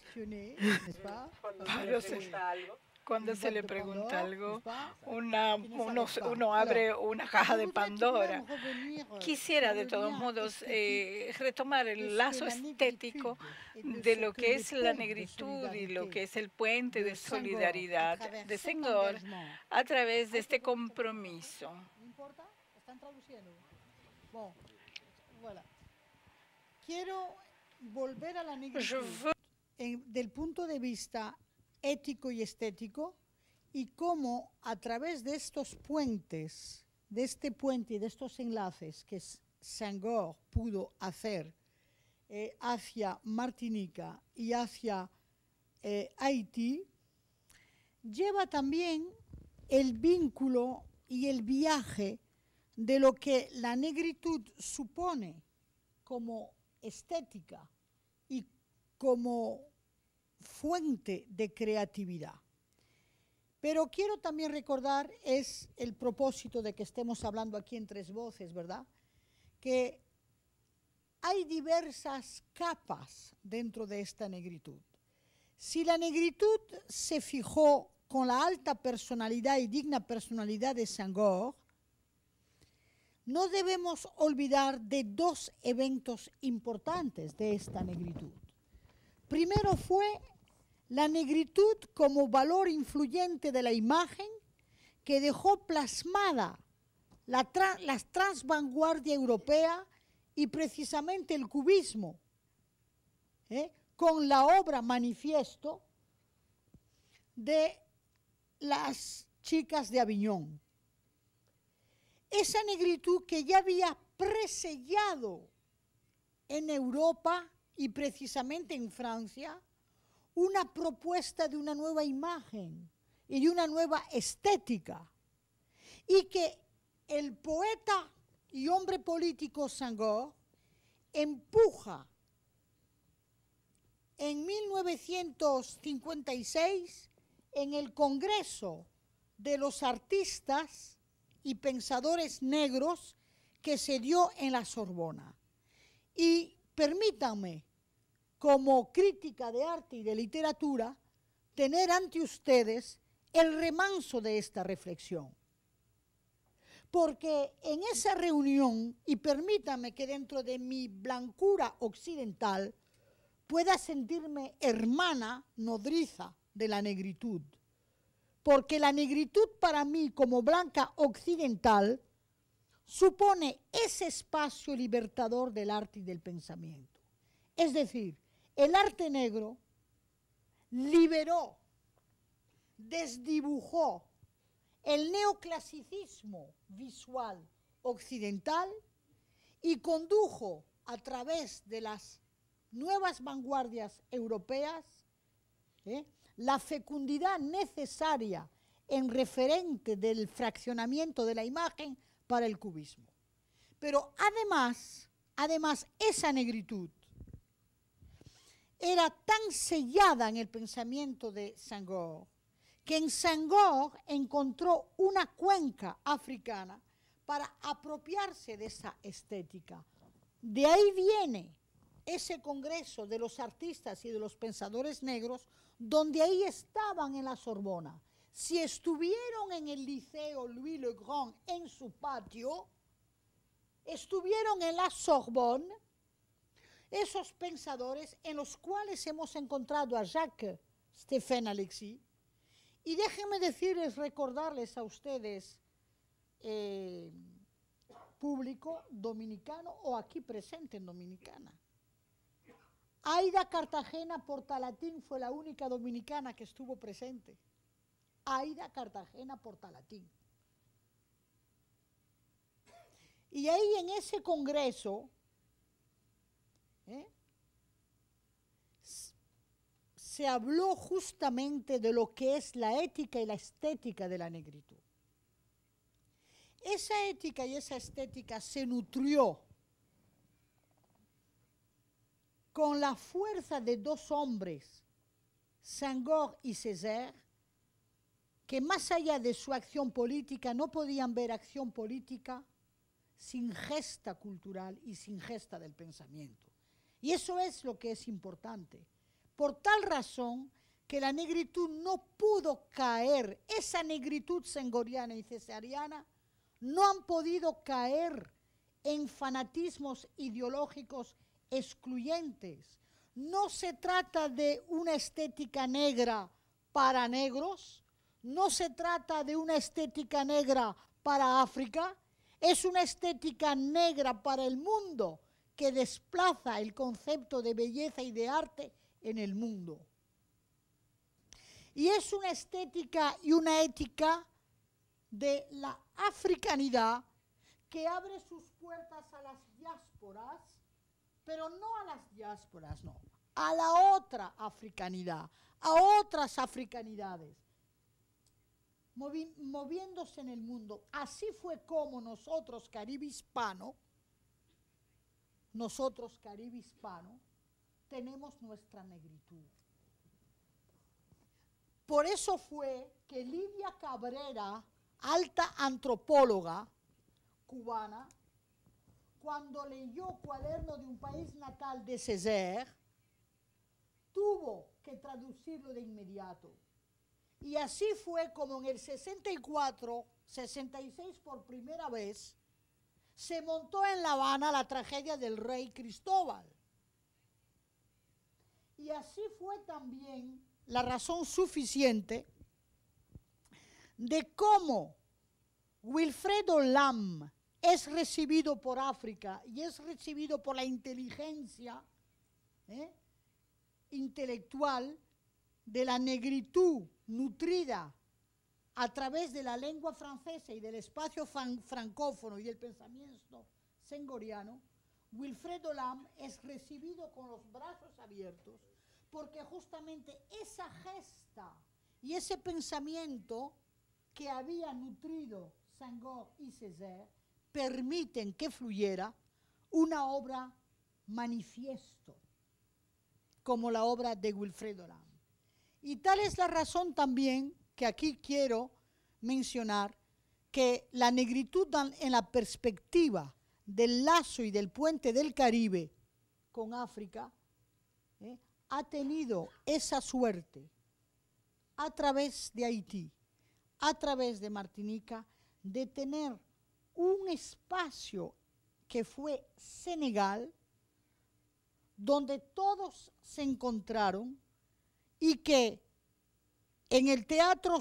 Cuando se le pregunta algo, uno abre una caja de Pandora. Quisiera, de todos modos, retomar el lazo estético de lo que es la negritud y lo que es el puente de solidaridad de Senghor a través de este compromiso. ¿Están traduciendo? Bueno, voilà. Quiero volver a la negritud del punto de vista ético y estético y cómo a través de estos puentes, de este puente y de estos enlaces que Senghor pudo hacer hacia Martinica y hacia Haití, lleva también el vínculo y el viaje de lo que la negritud supone como estética y como fuente de creatividad. Pero quiero también recordar, es el propósito de que estemos hablando aquí en Tres Voces, ¿verdad? Que hay diversas capas dentro de esta negritud. Si la negritud se fijó con la alta personalidad y digna personalidad de Senghor, no debemos olvidar de dos eventos importantes de esta negritud. Primero fue la negritud como valor influyente de la imagen que dejó plasmada la transvanguardia europea y precisamente el cubismo, con la obra Manifiesto de las chicas de Aviñón. Esa negritud que ya había presellado en Europa y precisamente en Francia una propuesta de una nueva imagen y de una nueva estética, y que el poeta y hombre político Senghor empuja en 1956 en el Congreso de los Artistas y Pensadores Negros que se dio en la Sorbona. Y permítanme, como crítica de arte y de literatura, tener ante ustedes el remanso de esta reflexión. Porque en esa reunión, y permítanme que dentro de mi blancura occidental pueda sentirme hermana nodriza de la negritud, porque la negritud para mí como blanca occidental supone ese espacio libertador del arte y del pensamiento. Es decir, el arte negro liberó, desdibujó el neoclasicismo visual occidental y condujo a través de las nuevas vanguardias europeas la fecundidad necesaria en referente del fraccionamiento de la imagen para el cubismo. Pero además esa negritud era tan sellada en el pensamiento de Senghor, que en Senghor encontró una cuenca africana para apropiarse de esa estética. De ahí viene ese congreso de los artistas y de los pensadores negros, donde ahí estaban en la Sorbona. Si estuvieron en el Liceo Louis le Grand en su patio, estuvieron en la Sorbonne, esos pensadores en los cuales hemos encontrado a Jacques-Stéphane Alexis. Y déjenme decirles, recordarles a ustedes, público dominicano o aquí presente en Dominicana, Aida Cartagena Portalatín fue la única dominicana que estuvo presente. Aida Cartagena Portalatín. Y ahí en ese congreso se habló justamente de lo que es la ética y la estética de la negritud. Esa ética y esa estética se nutrió con la fuerza de dos hombres, Senghor y Césaire, que más allá de su acción política no podían ver acción política sin gesta cultural y sin gesta del pensamiento. Y eso es lo que es importante. Por tal razón que la negritud no pudo caer, esa negritud senghoriana y cesariana no han podido caer en fanatismos ideológicos excluyentes. No se trata de una estética negra para negros, no se trata de una estética negra para África, es una estética negra para el mundo que desplaza el concepto de belleza y de arte en el mundo. Y es una estética y una ética de la africanidad que abre sus puertas a las diásporas, pero no a las diásporas, no, a la otra africanidad, a otras africanidades, moviéndose en el mundo. Así fue como nosotros, Caribe Hispano, tenemos nuestra negritud. Por eso fue que Lidia Cabrera, alta antropóloga cubana, cuando leyó Cuaderno de un país natal de Césaire, tuvo que traducirlo de inmediato. Y así fue como en el 64, 66 por primera vez, se montó en La Habana la tragedia del rey Cristóbal. Y así fue también la razón suficiente de cómo Wilfredo Lam es recibido por África y es recibido por la inteligencia intelectual de la negritud nutrida a través de la lengua francesa y del espacio francófono y del pensamiento senghoriano. Wilfredo Lam es recibido con los brazos abiertos porque justamente esa gesta y ese pensamiento que había nutrido Senghor y Césaire permiten que fluyera una obra manifiesto, como la obra de Wilfredo Lam. Y tal es la razón también que aquí quiero mencionar que la negritud en la perspectiva del lazo y del puente del Caribe con África ha tenido esa suerte a través de Haití, a través de Martinica, de tener un espacio que fue Senegal, donde todos se encontraron y que en el Teatro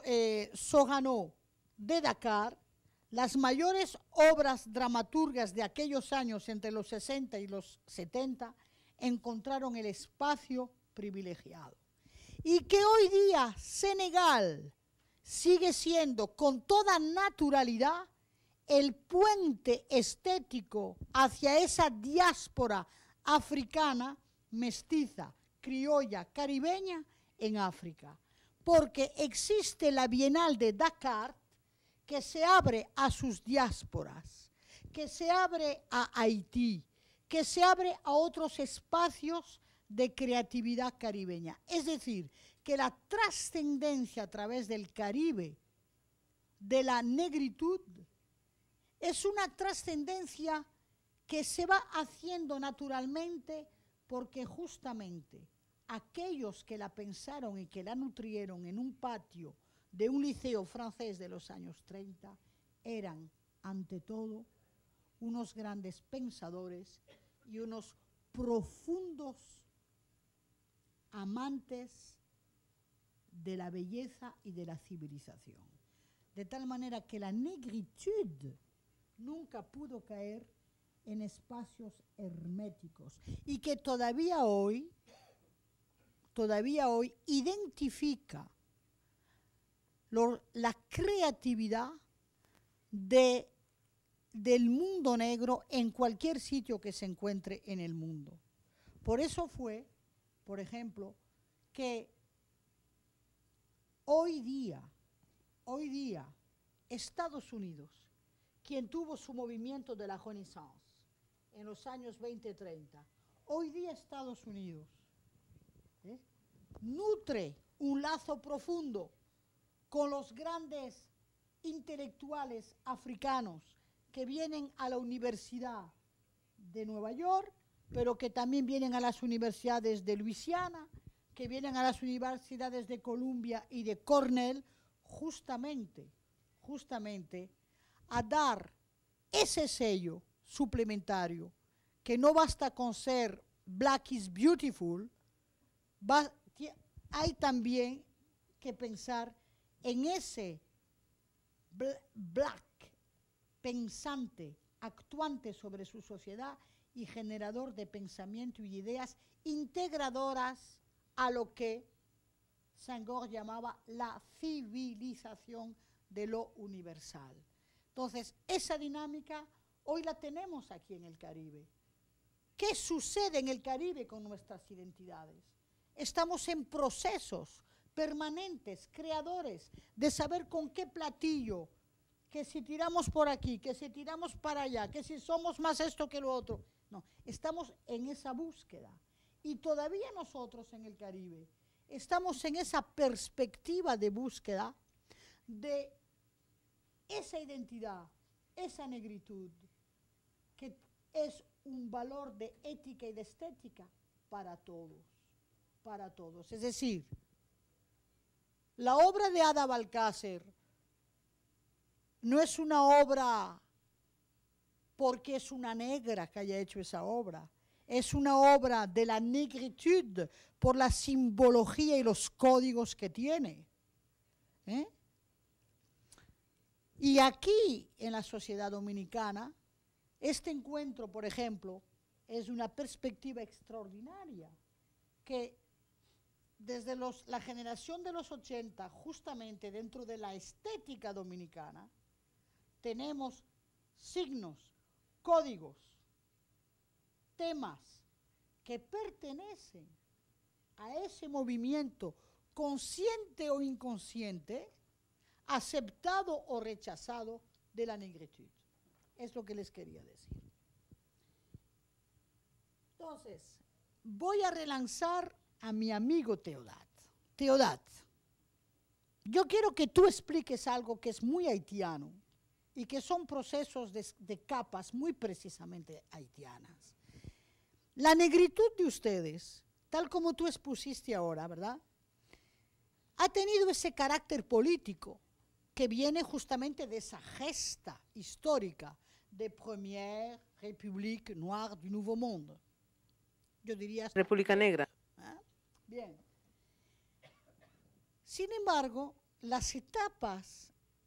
Sorano de Dakar, las mayores obras dramaturgas de aquellos años, entre los 60 y los 70, encontraron el espacio privilegiado. Y que hoy día Senegal sigue siendo con toda naturalidad el puente estético hacia esa diáspora africana, mestiza, criolla, caribeña en África. Porque existe la Bienal de Dakar que se abre a sus diásporas, que se abre a Haití, que se abre a otros espacios de creatividad caribeña. Es decir, que la trascendencia a través del Caribe de la negritud es una trascendencia que se va haciendo naturalmente porque justamente aquellos que la pensaron y que la nutrieron en un patio de un liceo francés de los años 30 eran, ante todo, unos grandes pensadores y unos profundos amantes de la belleza y de la civilización. De tal manera que la negritud nunca pudo caer en espacios herméticos y que todavía hoy identifica la creatividad del mundo negro en cualquier sitio que se encuentre en el mundo. Por eso fue, por ejemplo, que hoy día, Estados Unidos, quien tuvo su movimiento de la Renaissance en los años 20-30, hoy día Estados Unidos nutre un lazo profundo con los grandes intelectuales africanos que vienen a la Universidad de Nueva York, pero que también vienen a las universidades de Luisiana, que vienen a las universidades de Columbia y de Cornell, justamente a dar ese sello suplementario, que no basta con ser Black is Beautiful, hay también que pensar en ese Black pensante, actuante sobre su sociedad y generador de pensamiento y ideas integradoras a lo que Senghor llamaba la civilización de lo universal. Entonces, esa dinámica hoy la tenemos aquí en el Caribe. ¿Qué sucede en el Caribe con nuestras identidades? Estamos en procesos permanentes, creadores, de saber con qué platillo, que si tiramos por aquí, que si tiramos para allá, que si somos más esto que lo otro. No, estamos en esa búsqueda. Y todavía nosotros en el Caribe estamos en esa perspectiva de búsqueda de esa identidad, esa negritud, que es un valor de ética y de estética para todos, para todos. Es decir, la obra de Ada Balcácer no es una obra porque es una negra que haya hecho esa obra. Es una obra de la negritud por la simbología y los códigos que tiene. Y aquí, en la sociedad dominicana, este encuentro, por ejemplo, es una perspectiva extraordinaria, que desde la generación de los 80, justamente dentro de la estética dominicana, tenemos signos, códigos, temas que pertenecen a ese movimiento consciente o inconsciente, aceptado o rechazado de la negritud. Es lo que les quería decir. Entonces, voy a relanzar a mi amigo Teodat. Teodat, yo quiero que tú expliques algo que es muy haitiano y que son procesos de capas muy precisamente haitianas. La negritud de ustedes, tal como tú expusiste ahora, ¿verdad?, ha tenido ese carácter político que viene justamente de esa gesta histórica de Première République Noire du Nouveau Monde. Yo diría... República Negra. ¿Ah? Bien. Sin embargo, las etapas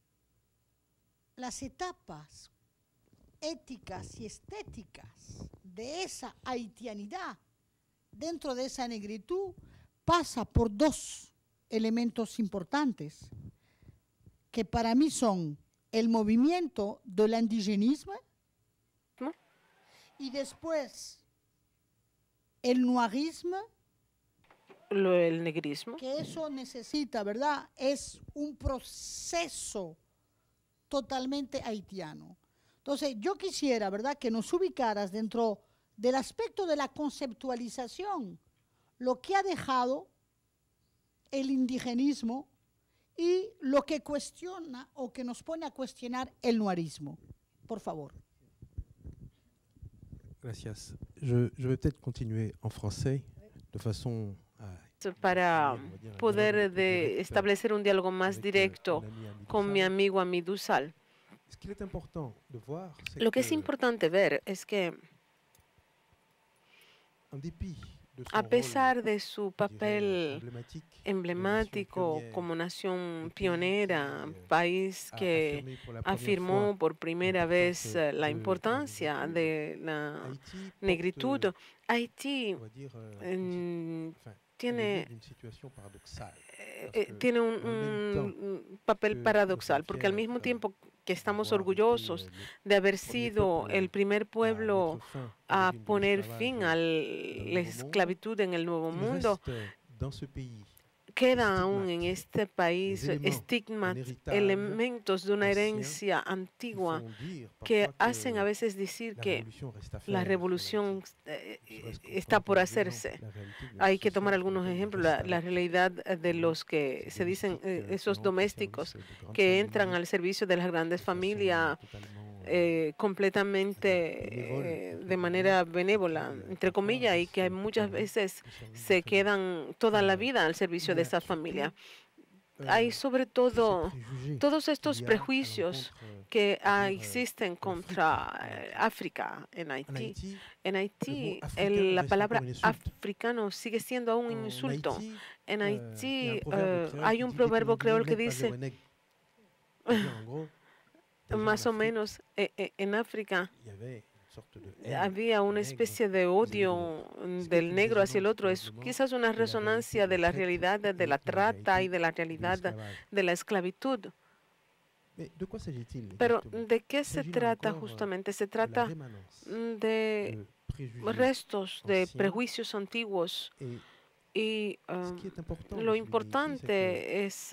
éticas y estéticas de esa haitianidad dentro de esa negritud pasa por dos elementos importantes que para mí son el movimiento del indigenismo y después el noirismo, el negrismo. Que eso necesita, ¿verdad? Es un proceso totalmente haitiano. Entonces, yo quisiera, ¿verdad?, que nos ubicaras dentro del aspecto de la conceptualización, lo que ha dejado el indigenismo y lo que cuestiona o que nos pone a cuestionar el noirismo. Por favor. Gracias. Je vais peut-être continuer en français de façon para poder establecer un diálogo más directo con mi amigo Hamidou Sall. Lo que es importante ver es que, a pesar de su papel emblemático como nación pionera, país que afirmó por primera vez la importancia de la negritud, Haití tiene un papel paradoxal, porque al mismo tiempo que estamos orgullosos de haber sido el primer pueblo a poner fin a la esclavitud en el Nuevo Mundo, queda aún en este país estigmas, elementos de una herencia antigua que hacen a veces decir que la revolución está por hacerse. Hay que tomar algunos ejemplos. La realidad de los que se dicen esos domésticos que entran al servicio de las grandes familias completamente de manera benévola, entre comillas, y que muchas veces se quedan toda la vida al servicio de esa familia. Hay sobre todo todos estos prejuicios que existen contra África en Haití. En Haití, la palabra africano sigue siendo aún un insulto. En Haití hay un proverbio creol que dice, más o menos, en África había una especie de odio del negro hacia el otro. Es quizás una resonancia de la realidad de la trata y de la realidad de la esclavitud. Pero ¿de qué se trata justamente? Se trata de restos de prejuicios antiguos y lo importante es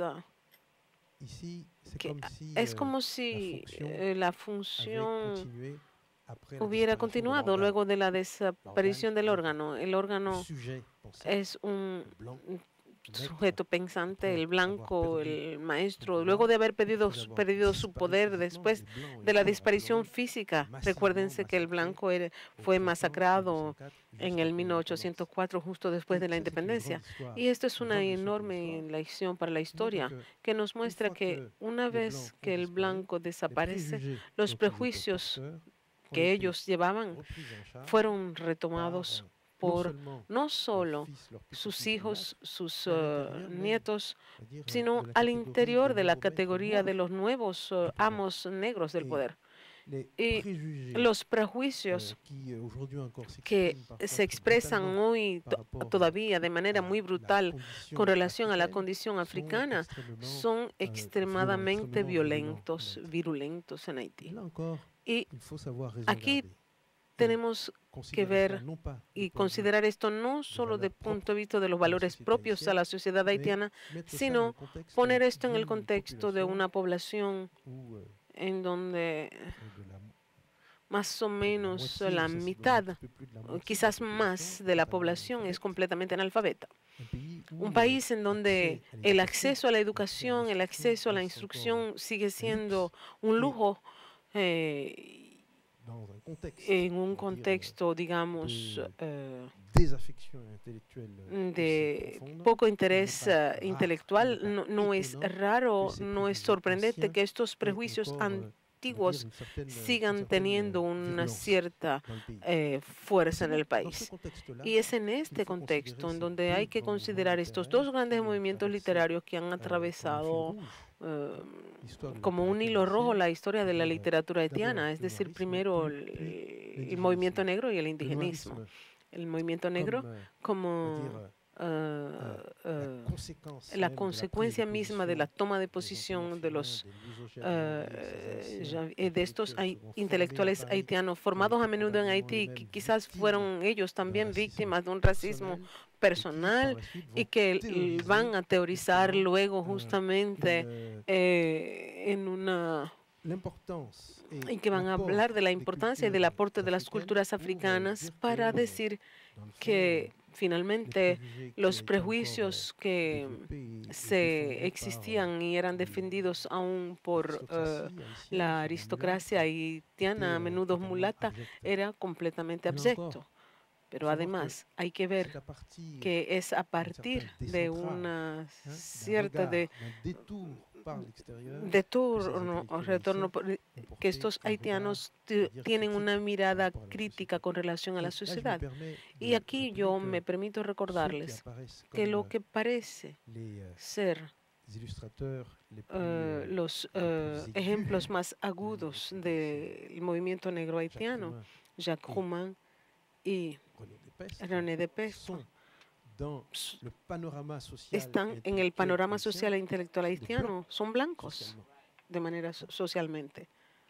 que es como si la función hubiera continuado luego de la desaparición del órgano. El órgano es un sujeto pensante, el blanco, el maestro, luego de haber perdido su poder después de la desaparición física. Recuérdense que el blanco fue masacrado en el 1804, justo después de la independencia. Y esto es una enorme lección para la historia, que nos muestra que una vez que el blanco desaparece, los prejuicios que ellos llevaban fueron retomados por no solo sus hijos, sus nietos, sino al interior de la categoría de los nuevos amos negros del poder. Y los prejuicios que se expresan hoy todavía de manera muy brutal con relación a la condición africana son extremadamente virulentos en Haití. Y aquí tenemos que ver y considerar esto no solo desde el punto de vista de los valores propios a la sociedad haitiana, sino poner esto en el contexto de una población en donde más o menos la mitad, quizás más de la población es completamente analfabeta. Un país en donde el acceso a la educación, el acceso a la instrucción sigue siendo un lujo en un contexto, digamos, de poco interés intelectual. No es raro, no es sorprendente que estos prejuicios antiguos sigan teniendo una cierta fuerza en el país. Y es en este contexto en donde hay que considerar estos dos grandes movimientos literarios que han atravesado como un hilo rojo la historia de la literatura haitiana, es decir, primero el movimiento negro y el indigenismo. El movimiento negro como la consecuencia misma de la toma de posición de estos intelectuales haitianos formados a menudo en Haití, que quizás fueron ellos también víctimas de un racismo personal y que van a teorizar luego justamente y que van a hablar de la importancia y del aporte de las culturas africanas para decir que finalmente los prejuicios que existían y eran defendidos aún por la aristocracia haitiana, a menudo mulata, era completamente abyecto. Pero además hay que ver que es a partir de una cierta de turno o retorno, que estos haitianos tienen una mirada crítica con relación a la sociedad. Y aquí yo me permito recordarles que lo que parece ser los ejemplos más agudos del movimiento negro haitiano, Jacques Roumain y René Despès, están en el panorama social e intelectual haitiano, son blancos de manera socialmente.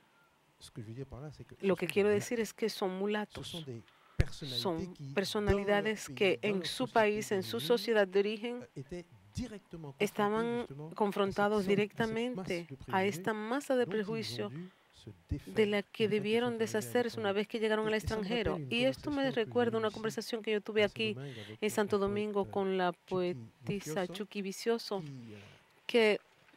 Lo que quiero decir es que son mulatos, son personalidades que en su país, en su sociedad de origen, estaban confrontados directamente a esta masa de prejuicio de la que debieron deshacerse una vez que llegaron al extranjero. Y esto me recuerda una conversación que yo tuve aquí en Santo Domingo con la poetisa Chucky Vicioso, que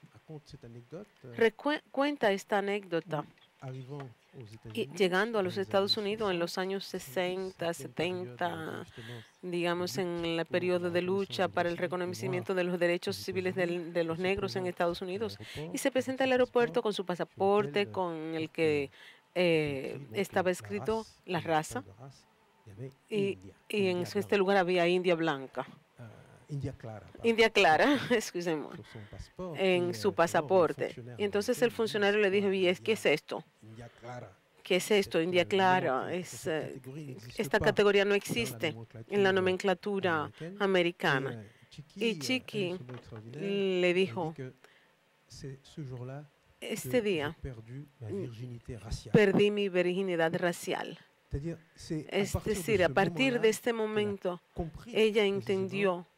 cuenta esta anécdota. Y llegando a los Estados Unidos en los años 60, 70, digamos en el periodo de lucha para el reconocimiento de los derechos civiles de los negros en Estados Unidos, y se presenta al aeropuerto con su pasaporte con el que estaba escrito la raza, y en este lugar había India blanca. India clara, excusemos, en su pasaporte. Y entonces el funcionario le dijo, ¿y qué es esto? ¿Qué es esto? India clara. Esta categoría no existe en la nomenclatura americana. Y Chiqui le dijo, este día perdí mi virginidad racial. Es decir, a partir de este momento, ella entendió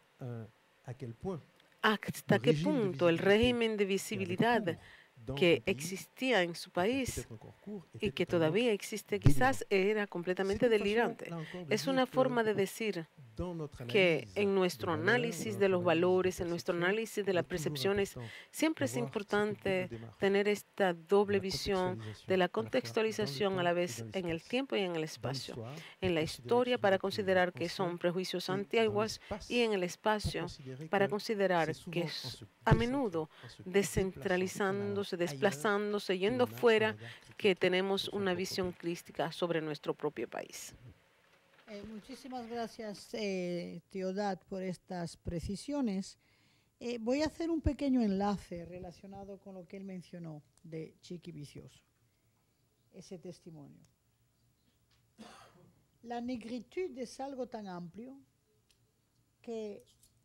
hasta qué punto el régimen de visibilidad que existía en su país y que todavía existe quizás era completamente delirante. Es una forma de decir que en nuestro análisis de los valores, en nuestro análisis de las percepciones, siempre es importante tener esta doble visión de la contextualización a la vez en el tiempo y en el espacio. En la historia para considerar que son prejuicios antiguos y en el espacio para considerar que es a menudo descentralizándose, desplazándose, yendo fuera, que tenemos una visión crítica sobre nuestro propio país. Muchísimas gracias, Teodat, por estas precisiones. Voy a hacer un pequeño enlace relacionado con lo que él mencionó de Chiqui Vicioso, ese testimonio. La negritud es algo tan amplio que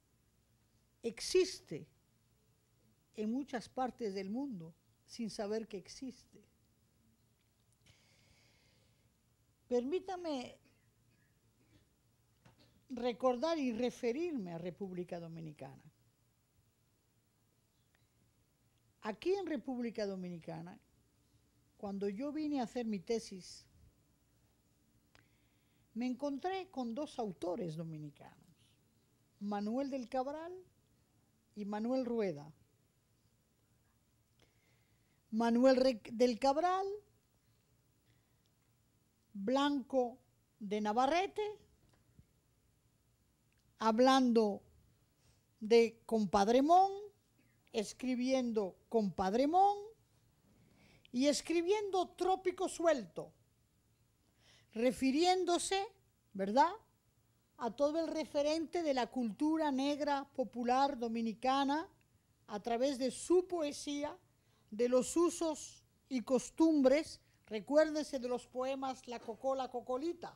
existe en muchas partes del mundo sin saber que existe. Permítame recordar y referirme a República Dominicana. Aquí en República Dominicana, cuando yo vine a hacer mi tesis, me encontré con dos autores dominicanos, Manuel del Cabral y Manuel Rueda. Manuel del Cabral, blanco de Navarrete, hablando de Compadre Mon, escribiendo Compadre Mon y escribiendo Trópico Suelto, refiriéndose, ¿verdad?, a todo el referente de la cultura negra popular dominicana a través de su poesía, de los usos y costumbres. Recuérdese de los poemas La Cocola Cocolita.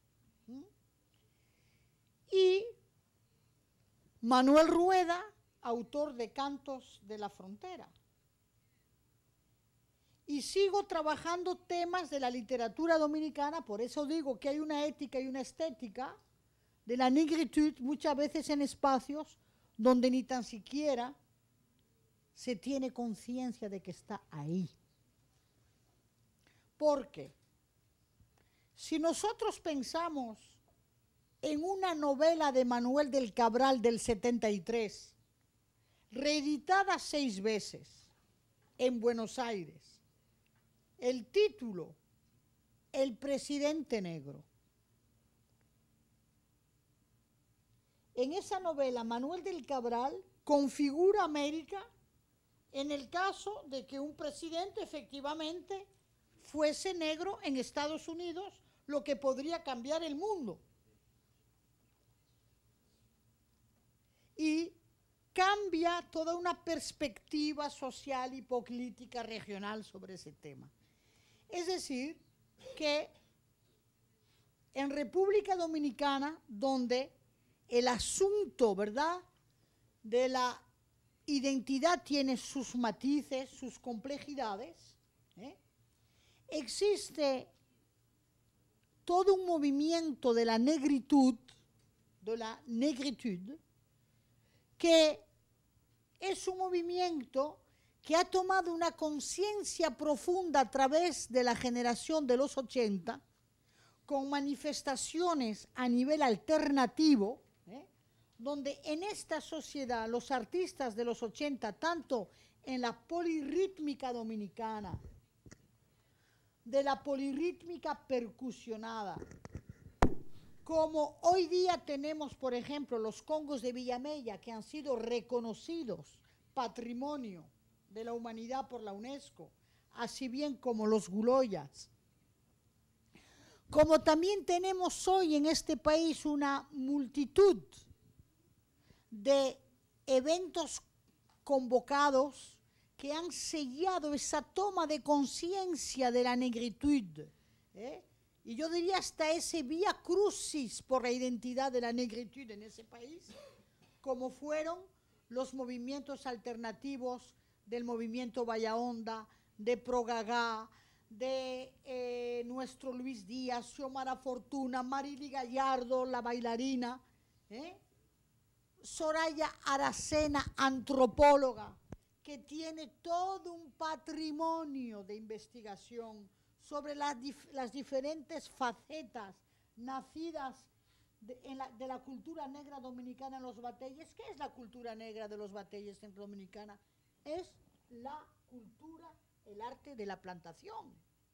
Y Manuel Rueda, autor de Cantos de la Frontera. Y sigo trabajando temas de la literatura dominicana, por eso digo que hay una ética y una estética de la negritud muchas veces en espacios donde ni tan siquiera se tiene conciencia de que está ahí. Porque si nosotros pensamos en una novela de Manuel del Cabral del 73, reeditada 6 veces en Buenos Aires, el título, El presidente negro. En esa novela, Manuel del Cabral configura América en el caso de que un presidente efectivamente fuese negro en Estados Unidos, lo que podría cambiar el mundo. Y cambia toda una perspectiva social y política regional sobre ese tema. Es decir, que en República Dominicana, donde el asunto, ¿verdad?, de la identidad tiene sus matices, sus complejidades, existe todo un movimiento de la negritud, que es un movimiento que ha tomado una conciencia profunda a través de la generación de los 80, con manifestaciones a nivel alternativo, donde en esta sociedad los artistas de los 80, tanto en la polirrítmica dominicana, de la polirrítmica percusionada, como hoy día tenemos, por ejemplo, los congos de Villamella, que han sido reconocidos Patrimonio de la Humanidad por la UNESCO, así bien como los guloyas. Como también tenemos hoy en este país una multitud de eventos convocados que han sellado esa toma de conciencia de la negritud, y yo diría hasta ese vía crucis por la identidad de la negritud en ese país, como fueron los movimientos alternativos del movimiento Bahía Honda, de Progagá, de nuestro Luis Díaz, Xiomara Fortuna, Marily Gallardo, la bailarina, Soraya Aracena, antropóloga, que tiene todo un patrimonio de investigación sobre las diferentes facetas nacidas de la cultura negra dominicana en los bateyes. ¿Qué es la cultura negra de los bateyes en Dominicana? Es la cultura, el arte de la plantación.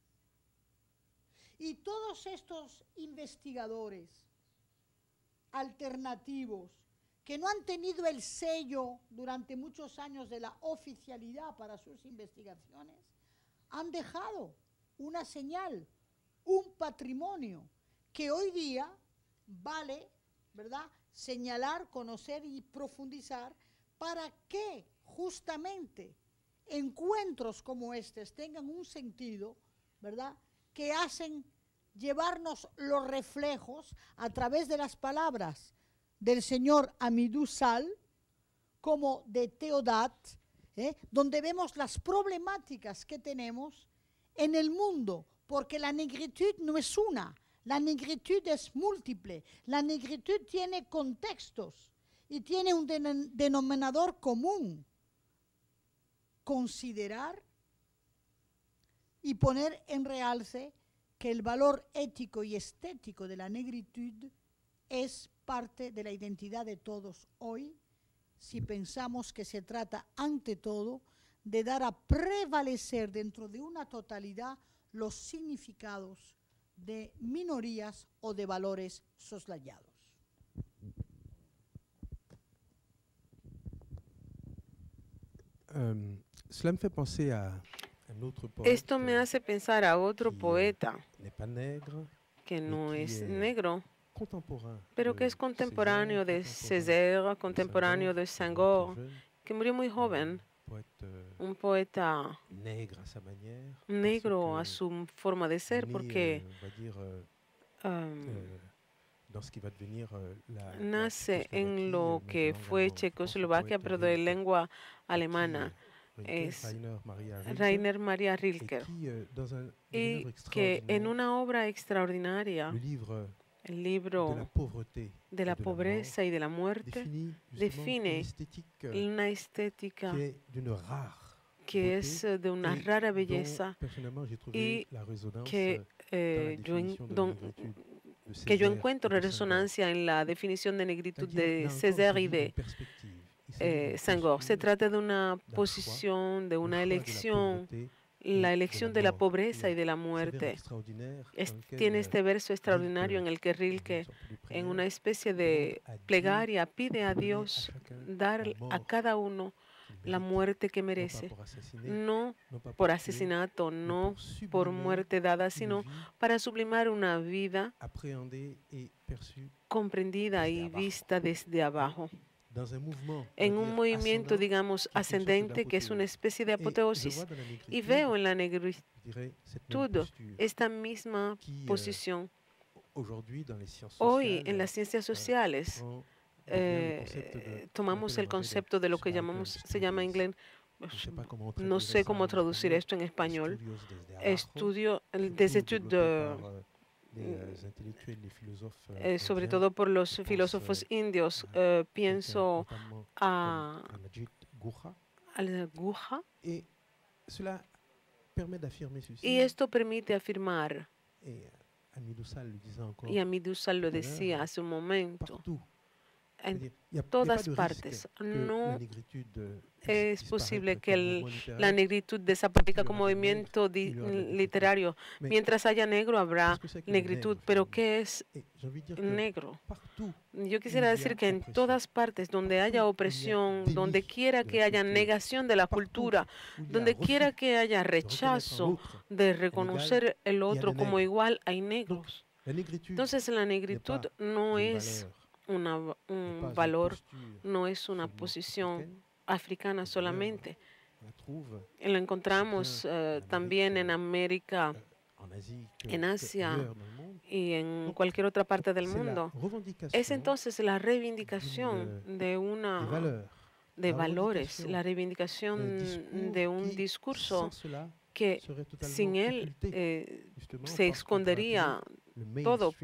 Y todos estos investigadores alternativos que no han tenido el sello durante muchos años de la oficialidad para sus investigaciones, han dejado una señal, un patrimonio que hoy día vale, ¿verdad?, señalar, conocer y profundizar para que justamente encuentros como estos tengan un sentido, ¿verdad?, que hacen llevarnos los reflejos a través de las palabras del señor Hamidou Sall como de Teodat, donde vemos las problemáticas que tenemos en el mundo, porque la negritud no es una, la negritud es múltiple, la negritud tiene contextos y tiene un denominador común. Considerar y poner en realce que el valor ético y estético de la negritud es parte de la identidad de todos hoy, si pensamos que se trata ante todo de dar a prevalecer dentro de una totalidad los significados de minorías o de valores soslayados. Esto me hace pensar a otro poeta que no es negro, pero que es contemporáneo de Césaire, contemporáneo de Senghor, que murió muy joven, un poeta negro a su forma de ser, porque nace en lo que fue Checoslovaquia, pero de lengua alemana. Es Rainer Maria Rilke, y que en una obra extraordinaria, el libro de la pobreza y de la muerte, define una estética que es de una rara belleza y que yo encuentro resonancia en la definición de negritud de Césaire y de Senghor. Se trata de una posición, de una elección, la elección de la pobreza y de la muerte. Tiene este verso extraordinario en el que Rilke, en una especie de plegaria, pide a Dios dar a cada uno la muerte que merece, no por asesinato, no por muerte dada, sino para sublimar una vida comprendida y vista desde abajo, en un movimiento, digamos, ascendente, que es una especie de apoteosis. Y veo en la negritud esta misma posición. Hoy, en las ciencias sociales, tomamos el concepto de lo que se llama en inglés, no sé cómo traducir esto en español, des études sobre todo por los filósofos indios. Pienso a Al-Guha, y esto permite afirmar, y Hamidou Sall lo decía hace un momento, en todas partes. No es posible que la negritud desaparezca como movimiento literario. Mientras haya negro, habrá negritud. Pero ¿qué es negro? Yo quisiera decir que en todas partes donde haya opresión, donde quiera que haya negación de la cultura, donde quiera que haya rechazo de reconocer el otro como igual, hay negros. Entonces, la negritud no es un valor, no es una posición africana solamente. Lo encontramos también en América, en Asia y en cualquier otra parte del mundo. Es entonces la reivindicación de valores, la reivindicación de un discurso que sin él se escondería todo.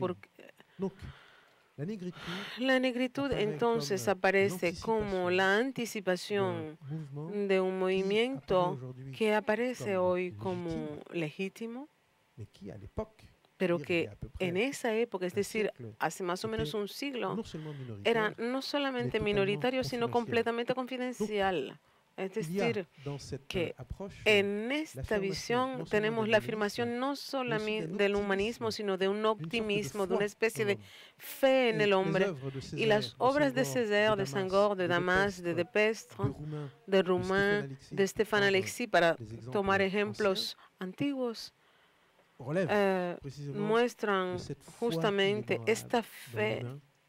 La negritud entonces aparece como la anticipación de un movimiento que aparece hoy como legítimo, pero que en esa época, es decir, hace más o menos un siglo, era no solamente minoritario, sino completamente confidencial. Es decir, que en esta visión tenemos la afirmación no solamente del humanismo, sino de un optimismo, de una especie de fe en el hombre. Y las obras de Césaire, de Senghor, de Damas, de Depestre, de Roumain, de Stéphane Alexis, para tomar ejemplos antiguos, muestran justamente esta fe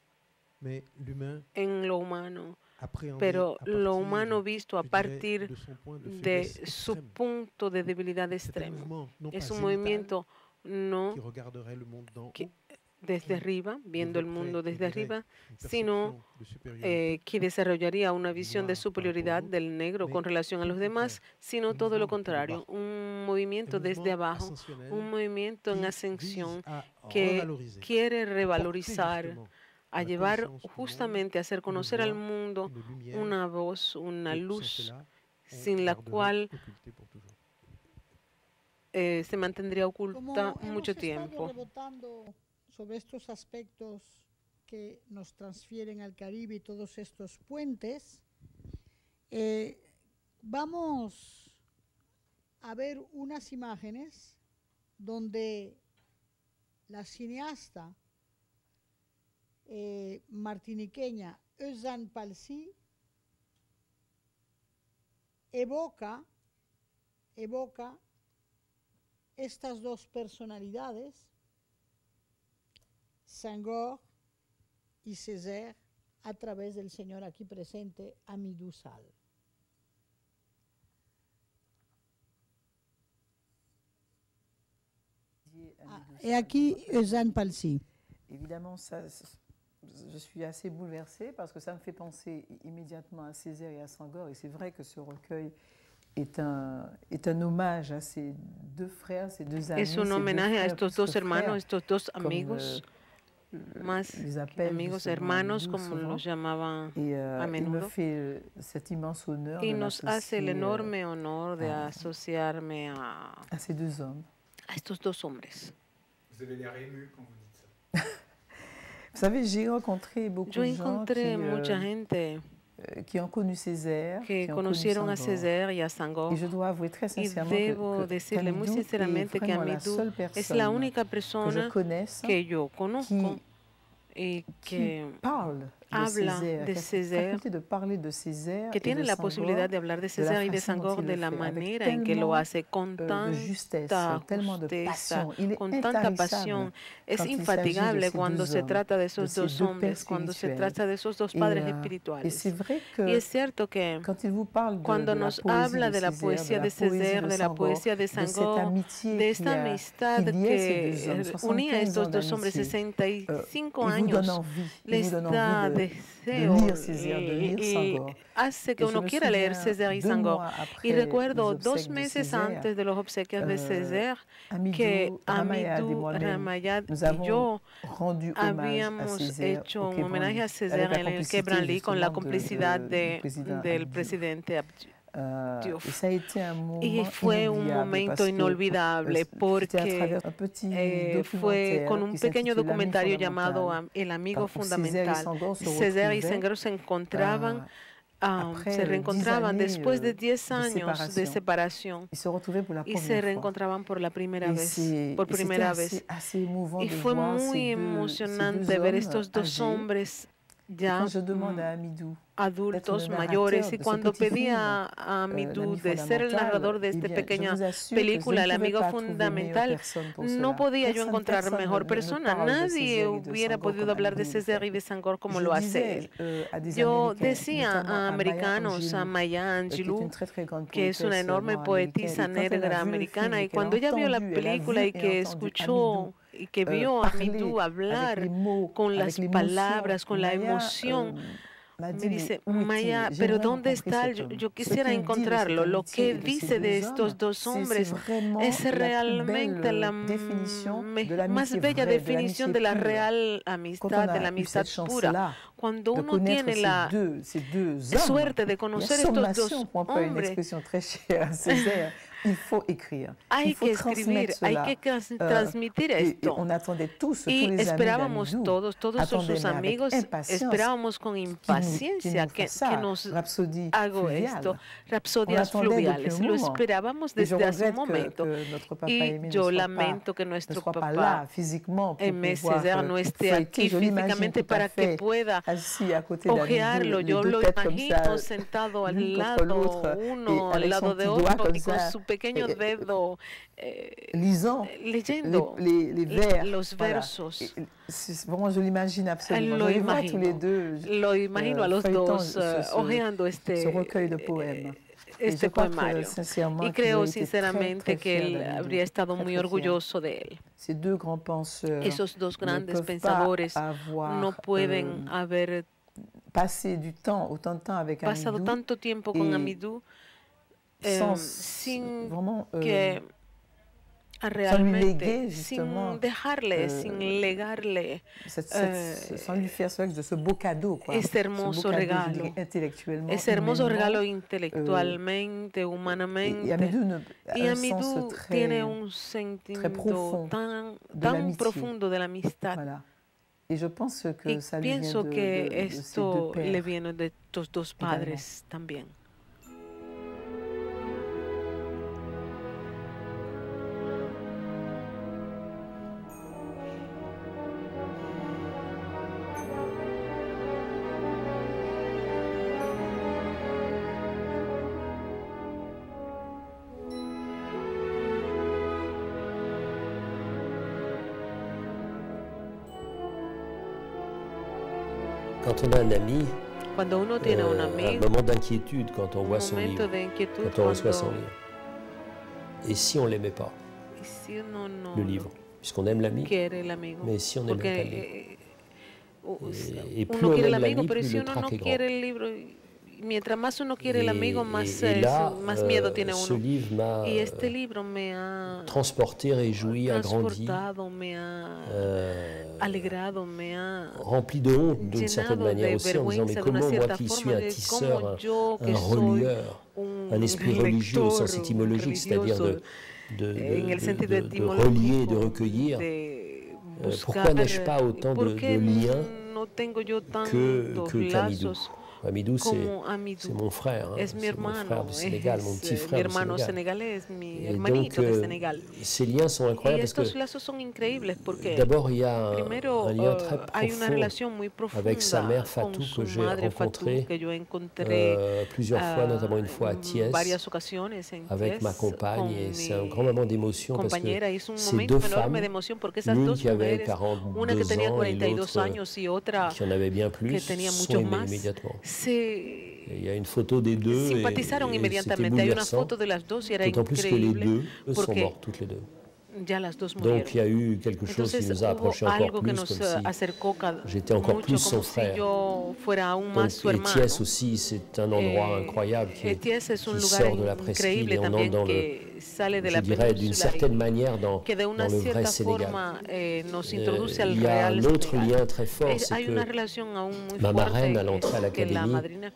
en lo humano, pero lo humano visto a partir de su punto de debilidad extremo. Es un movimiento no que desde arriba, viendo el mundo desde arriba, sino que desarrollaría una visión de superioridad del negro con relación a los demás, sino todo lo contrario, un movimiento desde abajo, un movimiento en ascensión que quiere revalorizar, a llevar justamente a hacer conocer al mundo una voz, una luz, sin la cual se mantendría oculta mucho tiempo. Rebotando sobre estos aspectos que nos transfieren al Caribe y todos estos puentes, vamos a ver unas imágenes donde la cineasta martiniqueña Euzhan Palcy evoca estas dos personalidades, Senghor y Césaire, a través del señor aquí presente, Hamidou Sall. Et aquí Euzhan Palcy. Évidemment, je suis assez bouleversée parce que ça me fait penser immédiatement à Césaire et à Senghor. Et c'est vrai que ce recueil est un hommage à ces deux frères, ces deux amis. Es un homenaje a estos dos hermanos, estos dos amigos, más amigos, hermanos, como los llamaban a menudo. Il me fait cet immense honneur y nos hace el enorme honor de asociarme a ces deux hommes. A estos dos hombres. Vous avez l'air ému quand vous dites ça. Vous savez, j'ai rencontré beaucoup de gens qui ont connu Césaire, que conocieron a Césaire y a Senghor. Y je dois avouer très sincèrement debo decirle muy sinceramente que Hamidou es la única persona que yo conozco y que habla de Césaire, que tiene la posibilidad de hablar de Césaire y de Senghor de la manera en que lo hace, con tanta justeza, con tanta pasión. Es infatigable cuando se trata de esos dos hombres, cuando se trata de esos dos padres espirituales. Y es cierto que cuando nos habla de la poesía de Césaire, de la poesía de Senghor, de esta amistad que unía a estos dos hombres, 65 años, les da deseo y hace que uno quiera leer Césaire y Senghor. Y recuerdo 2 meses antes de los obsequios de Césaire que Hamidou Ramayad y yo habíamos hecho un homenaje a Césaire en el Quai Branly con la complicidad del presidente Diouf. Y fue un momento inolvidable porque fue con un pequeño documentario llamado El amigo fundamental. Césaire y Senghor se reencontraban después de 10 años de separación y se reencontraban por primera vez. Y fue muy emocionante ver estos dos hombres ya adultos, mayores, y cuando pedía a Hamidou de ser el narrador de esta pequeña película, El amigo fundamental, no podía yo encontrar mejor persona. Nadie hubiera podido hablar de Césaire y de Senghor como lo hace él. Yo decía a americanos, a Maya Angelou, que es una enorme poetisa negra americana, y cuando ella vio la película y que escuchó y que vio a Hamidou hablar con las palabras, con la emoción, me dice, Maya, pero ¿dónde está? Yo quisiera encontrarlo. Lo que dice de estos dos hombres es realmente la más bella definición de la real amistad, de la amistad pura. Cuando uno tiene la suerte de conocer estos dos hombres, hay que escribir, hay que transmitir esto. Y esperábamos todos sus amigos, esperábamos con impaciencia que nos haga esto, Rapsodias Fluviales. Lo esperábamos desde hace un momento. Y yo lamento que nuestro papá, Aimé Césaire, no esté aquí físicamente para que pueda ojearlo. Yo lo imagino sentado al lado, uno al lado de otro, y con su pequeño dedo leyendo los versos. Lo imagino a los dos hojeando este poemario. Y creo sinceramente que él habría estado muy orgulloso de él. Esos dos grandes pensadores no pueden haber pasado tanto tiempo con Hamidou sin que realmente, sin dejarle, sin legarle este hermoso regalo intelectualmente, humanamente. Y Hamidou tiene un sentimiento tan profundo de la amistad. Y pienso que esto le viene de estos dos padres también. Quand on a un ami, cuando uno tiene un amigo, un moment d'inquiétude quand on voit son livre, quand on reçoit son livre. Et si on ne l'aimait pas, le livre, puisqu'on aime l'ami, mais si on n'aime pas le livre. Et plus on aime l'ami, plus le trac est grand. Mientras más uno quiere el amigo, más miedo tiene uno. Y este libro me ha transporté, réjoui, agrandi, me ha alegrado, me ha rempli de honte d'une certaine manière aussi, en disant mais comment moi qui suis un tisseur, un relieur, un esprit religieux au sens étymologique, c'est-à-dire de relier, de recueillir, pourquoi n'ai-je pas autant de liens que Hamidou? Amidou, c'est mon frère, es mi hermano, frère du Sénégal, mon petit frère mi hermano du Sénégal. senegalés, mi hermanito de Sénégal. Ces liens sont incroyables parce estos lazos son increíbles porque d'abord il y a primero un lien très hay una relación muy profond avec sa mère Fatou que j'ai rencontrée plusieurs fois, notamment une fois à Thiès, avec ma compagne, et c'est un grand moment d'émotion parce que ces deux femmes, l'une qui avait 42 ans et l'autre qui en avait bien plus, sont aimées immédiatement. Il y a une photo des deux et c'était bouleversant, d'autant plus que les deux sont morts toutes les deux. Donc il y a eu quelque chose qui nous a approchés encore plus, comme si j'étais encore plus son frère. Donc, et Thiès aussi, c'est un endroit incroyable qui sort de la presqu'île et on entre dans le, je dirais d'une certaine manière, dans le vrai Sénégal. Il y a un autre lien très fort, c'est que ma marraine à l'entrée à l'académie,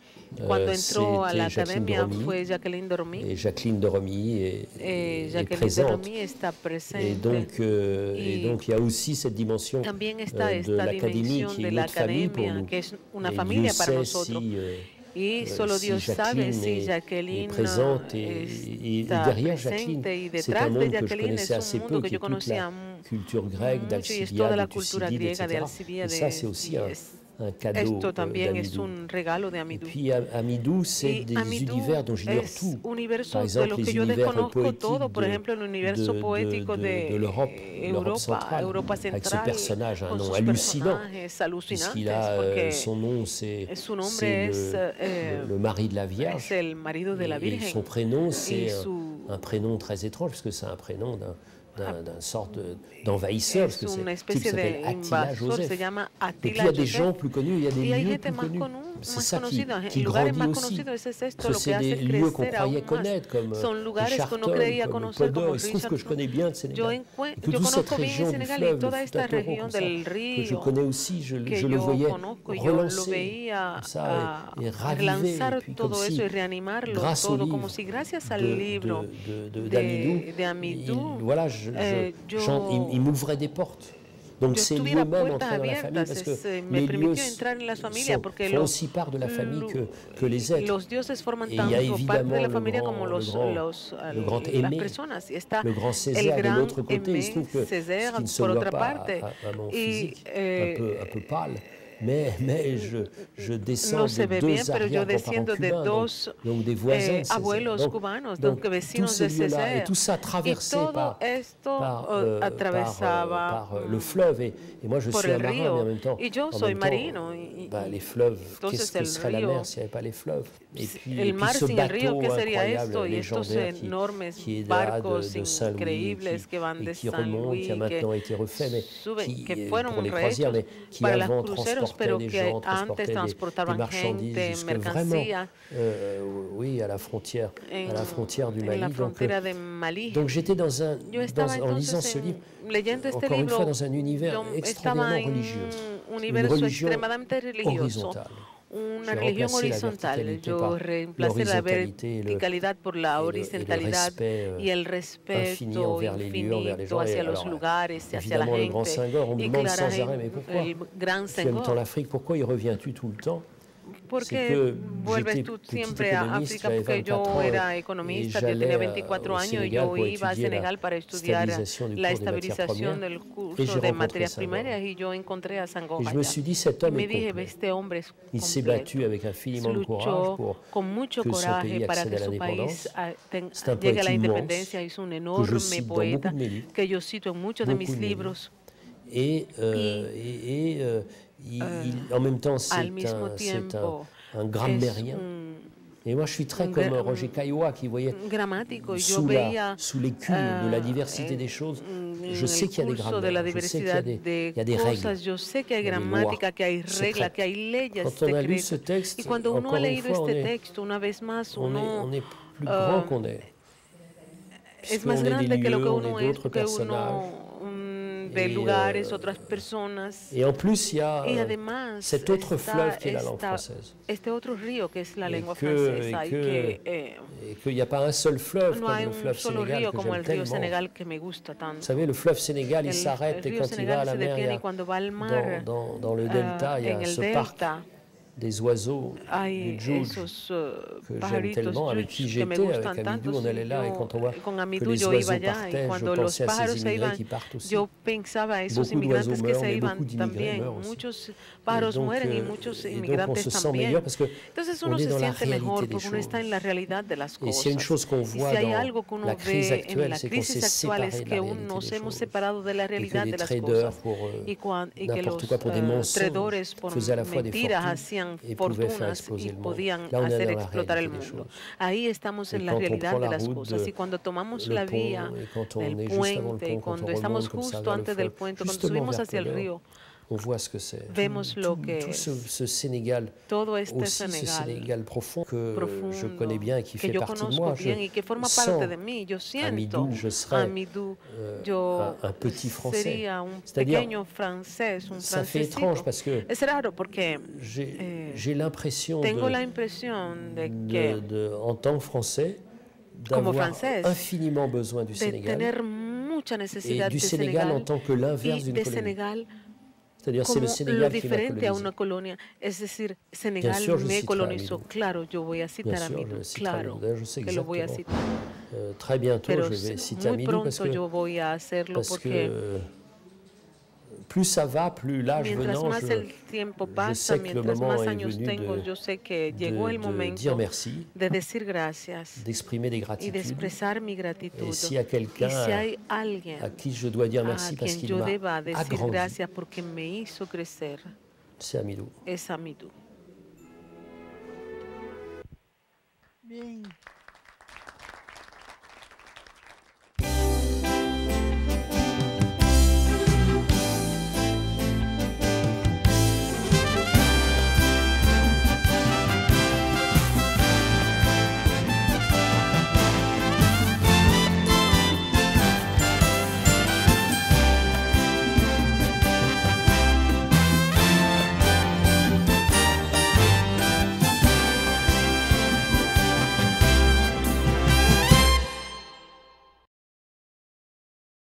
c'était Jacqueline Doromy, et Jacqueline Doromy est présente. Et donc il y a aussi cette dimension de l'académie qui est une autre famille pour nous. Et Dieu sait si Jacqueline est présente et derrière Jacqueline, c'est un monde que je connaissais assez peu, qui est toute la culture grecque d'Alcibiade, de Thucydide, etc. Et ça, c'est aussi un cadeau d'Amidou. Et puis Amidou, c'est des univers dont j'ignore tout. Par exemple, les univers poétiques de l'Europe centrale, avec ce personnage, un nom hallucinant, puisqu'il a son nom, c'est le mari de la Vierge, et son prénom, c'est un prénom très étrange, parce que c'est un prénom d'un sorte d'envahisseur, parce que c'est un type qui s'appelle Attila Joseph. Et puis il y a des gens plus connus, il y a des lieux plus connus. C'est ça qui grandit aussi. Parce que c'est des lieux qu'on croyait connaître, comme Charton, comme le Podor. Il se trouve que je connais bien le Sénégal. Et que toute cette région du fleuve, le Fouta-Toro, comme ça, que je connais aussi, je le voyais relancer, comme ça, et raviver, et puis comme si, grâce au livre d'Amidou, voilà, il m'ouvrait des portes. Donc c'est lieux même entrer dans la famille parce que les lieux font aussi part de la famille que les êtres. Et il y a évidemment le grand Aimé, le grand Césaire de l'autre côté. Il se trouve que ce qui ne se voit pas à mon physique, un peu pâle. Mais je descends de deux arrière-grands-parents cubains, donc des voisins de Césaire. Donc tous ces lieux-là, et tout ça traversé par le fleuve. Et moi, je suis un marin, mais en même temps, les fleuves, qu'est-ce que serait la mer s'il n'y avait pas les fleuves? Et puis ce bateau incroyable, légendaire, qui est là de Saint-Louis, et qui remonte, qui a maintenant été refait, mais pour les croisières, mais qui avant transportait des gens, transportait des marchandises, jusque vraiment, oui, à la frontière du Mali. Donc j'étais en lisant ce livre, encore une fois, dans un univers extraordinairement religieux, une religion horizontale. Una religión horizontal. Yo reemplacé la verticalidad por la horizontalidad y el respeto infinito hacia los lugares, hacia la gente. Y claro, el gran Senghor. l'Afrique, pourquoi y reviens-tu tout le temps? Porque vuelves tú siempre a África, porque yo era economista, yo tenía 24 años y yo iba a Senegal para estudiar la estabilización del curso de materias primeras y yo encontré a Senghor allá. Y me dije, este hombre es completo. Luchó con mucho coraje para que su país llegue a la independencia. Hizo un enorme poeta que yo cito en muchos de mis libros. En même temps, c'est un grammairien. Et moi, je suis très comme Roger Caillois qui voyait sous l'écume de la diversité des choses. Je sais qu'il y a des grammaires, je sais qu'il y a des règles, yo sé que hay gramática, que hay reglas, que hay leyes secretas. Y cuando uno ha leído este texto, una vez más, on est plus grand qu'on est. Es más grande que lo que uno es, que uno de lugares, otras personas. Et en plus, il y a cet autre fleuve qui est la langue française. Este otro río que es la lengua francesa. Et qu'il n'y a pas un seul fleuve comme le fleuve Sénégal que j'aime tellement. Vous savez, le fleuve Sénégal, il s'arrête et quand il va à la mer, dans le delta, il y a ce parc des oiseaux du Djoudj que j'aime tellement, avec qui j'étais, avec Amidou, on allait là, et quand on voit que les oiseaux partaient, je pensais à ces immigrés qui partent aussi. Beaucoup d'oiseaux meurent, mais beaucoup d'immigrés meurent aussi. Et donc on se sent meilleur parce qu'on est dans la réalité des choses. Et s'il y a une chose qu'on voit dans la crise actuelle, c'est qu'on s'est séparé de la réalité des choses. Et que les traders, pour n'importe quoi, pour des mensonges, faisaient à la fois des fortunes et pouvaient faire exploser le monde. Là, on est dans la réalité des choses. Ahí estamos en la realidad de las cosas. Y cuando tomamos la vía del puente, cuando estamos justo antes del puente, cuando subimos hacia el río, on voit ce que c'est. Vemos lo que tout ce Sénégal, todo este aussi Sénégal, ce Sénégal profond que je connais bien et qui fait partie de moi. Bien y que forma parte de mí. Yo siento Amidou, je serais un petit Français. C'est-à-dire, ça fait étrange parce que j'ai l'impression en tant que Français, d'avoir infiniment besoin du Sénégal et du Sénégal en tant que l'inverse d'une colonie. C'est-à-dire, c'est le Sénégal qui m'a colonisé. Es decir, Senegal me colonizó. Claro, yo voy a citar a Amidou. Claro que lo voy a citar. Très bientôt, je vais citer Amidou parce que plus ça va, plus l'âge venant, je sais que le moment est venu de dire merci, d'exprimer des gratitudes. Et s'il y a quelqu'un à qui je dois dire merci parce qu'il m'a agrandi, c'est Amidou. Es Amidou. Bien.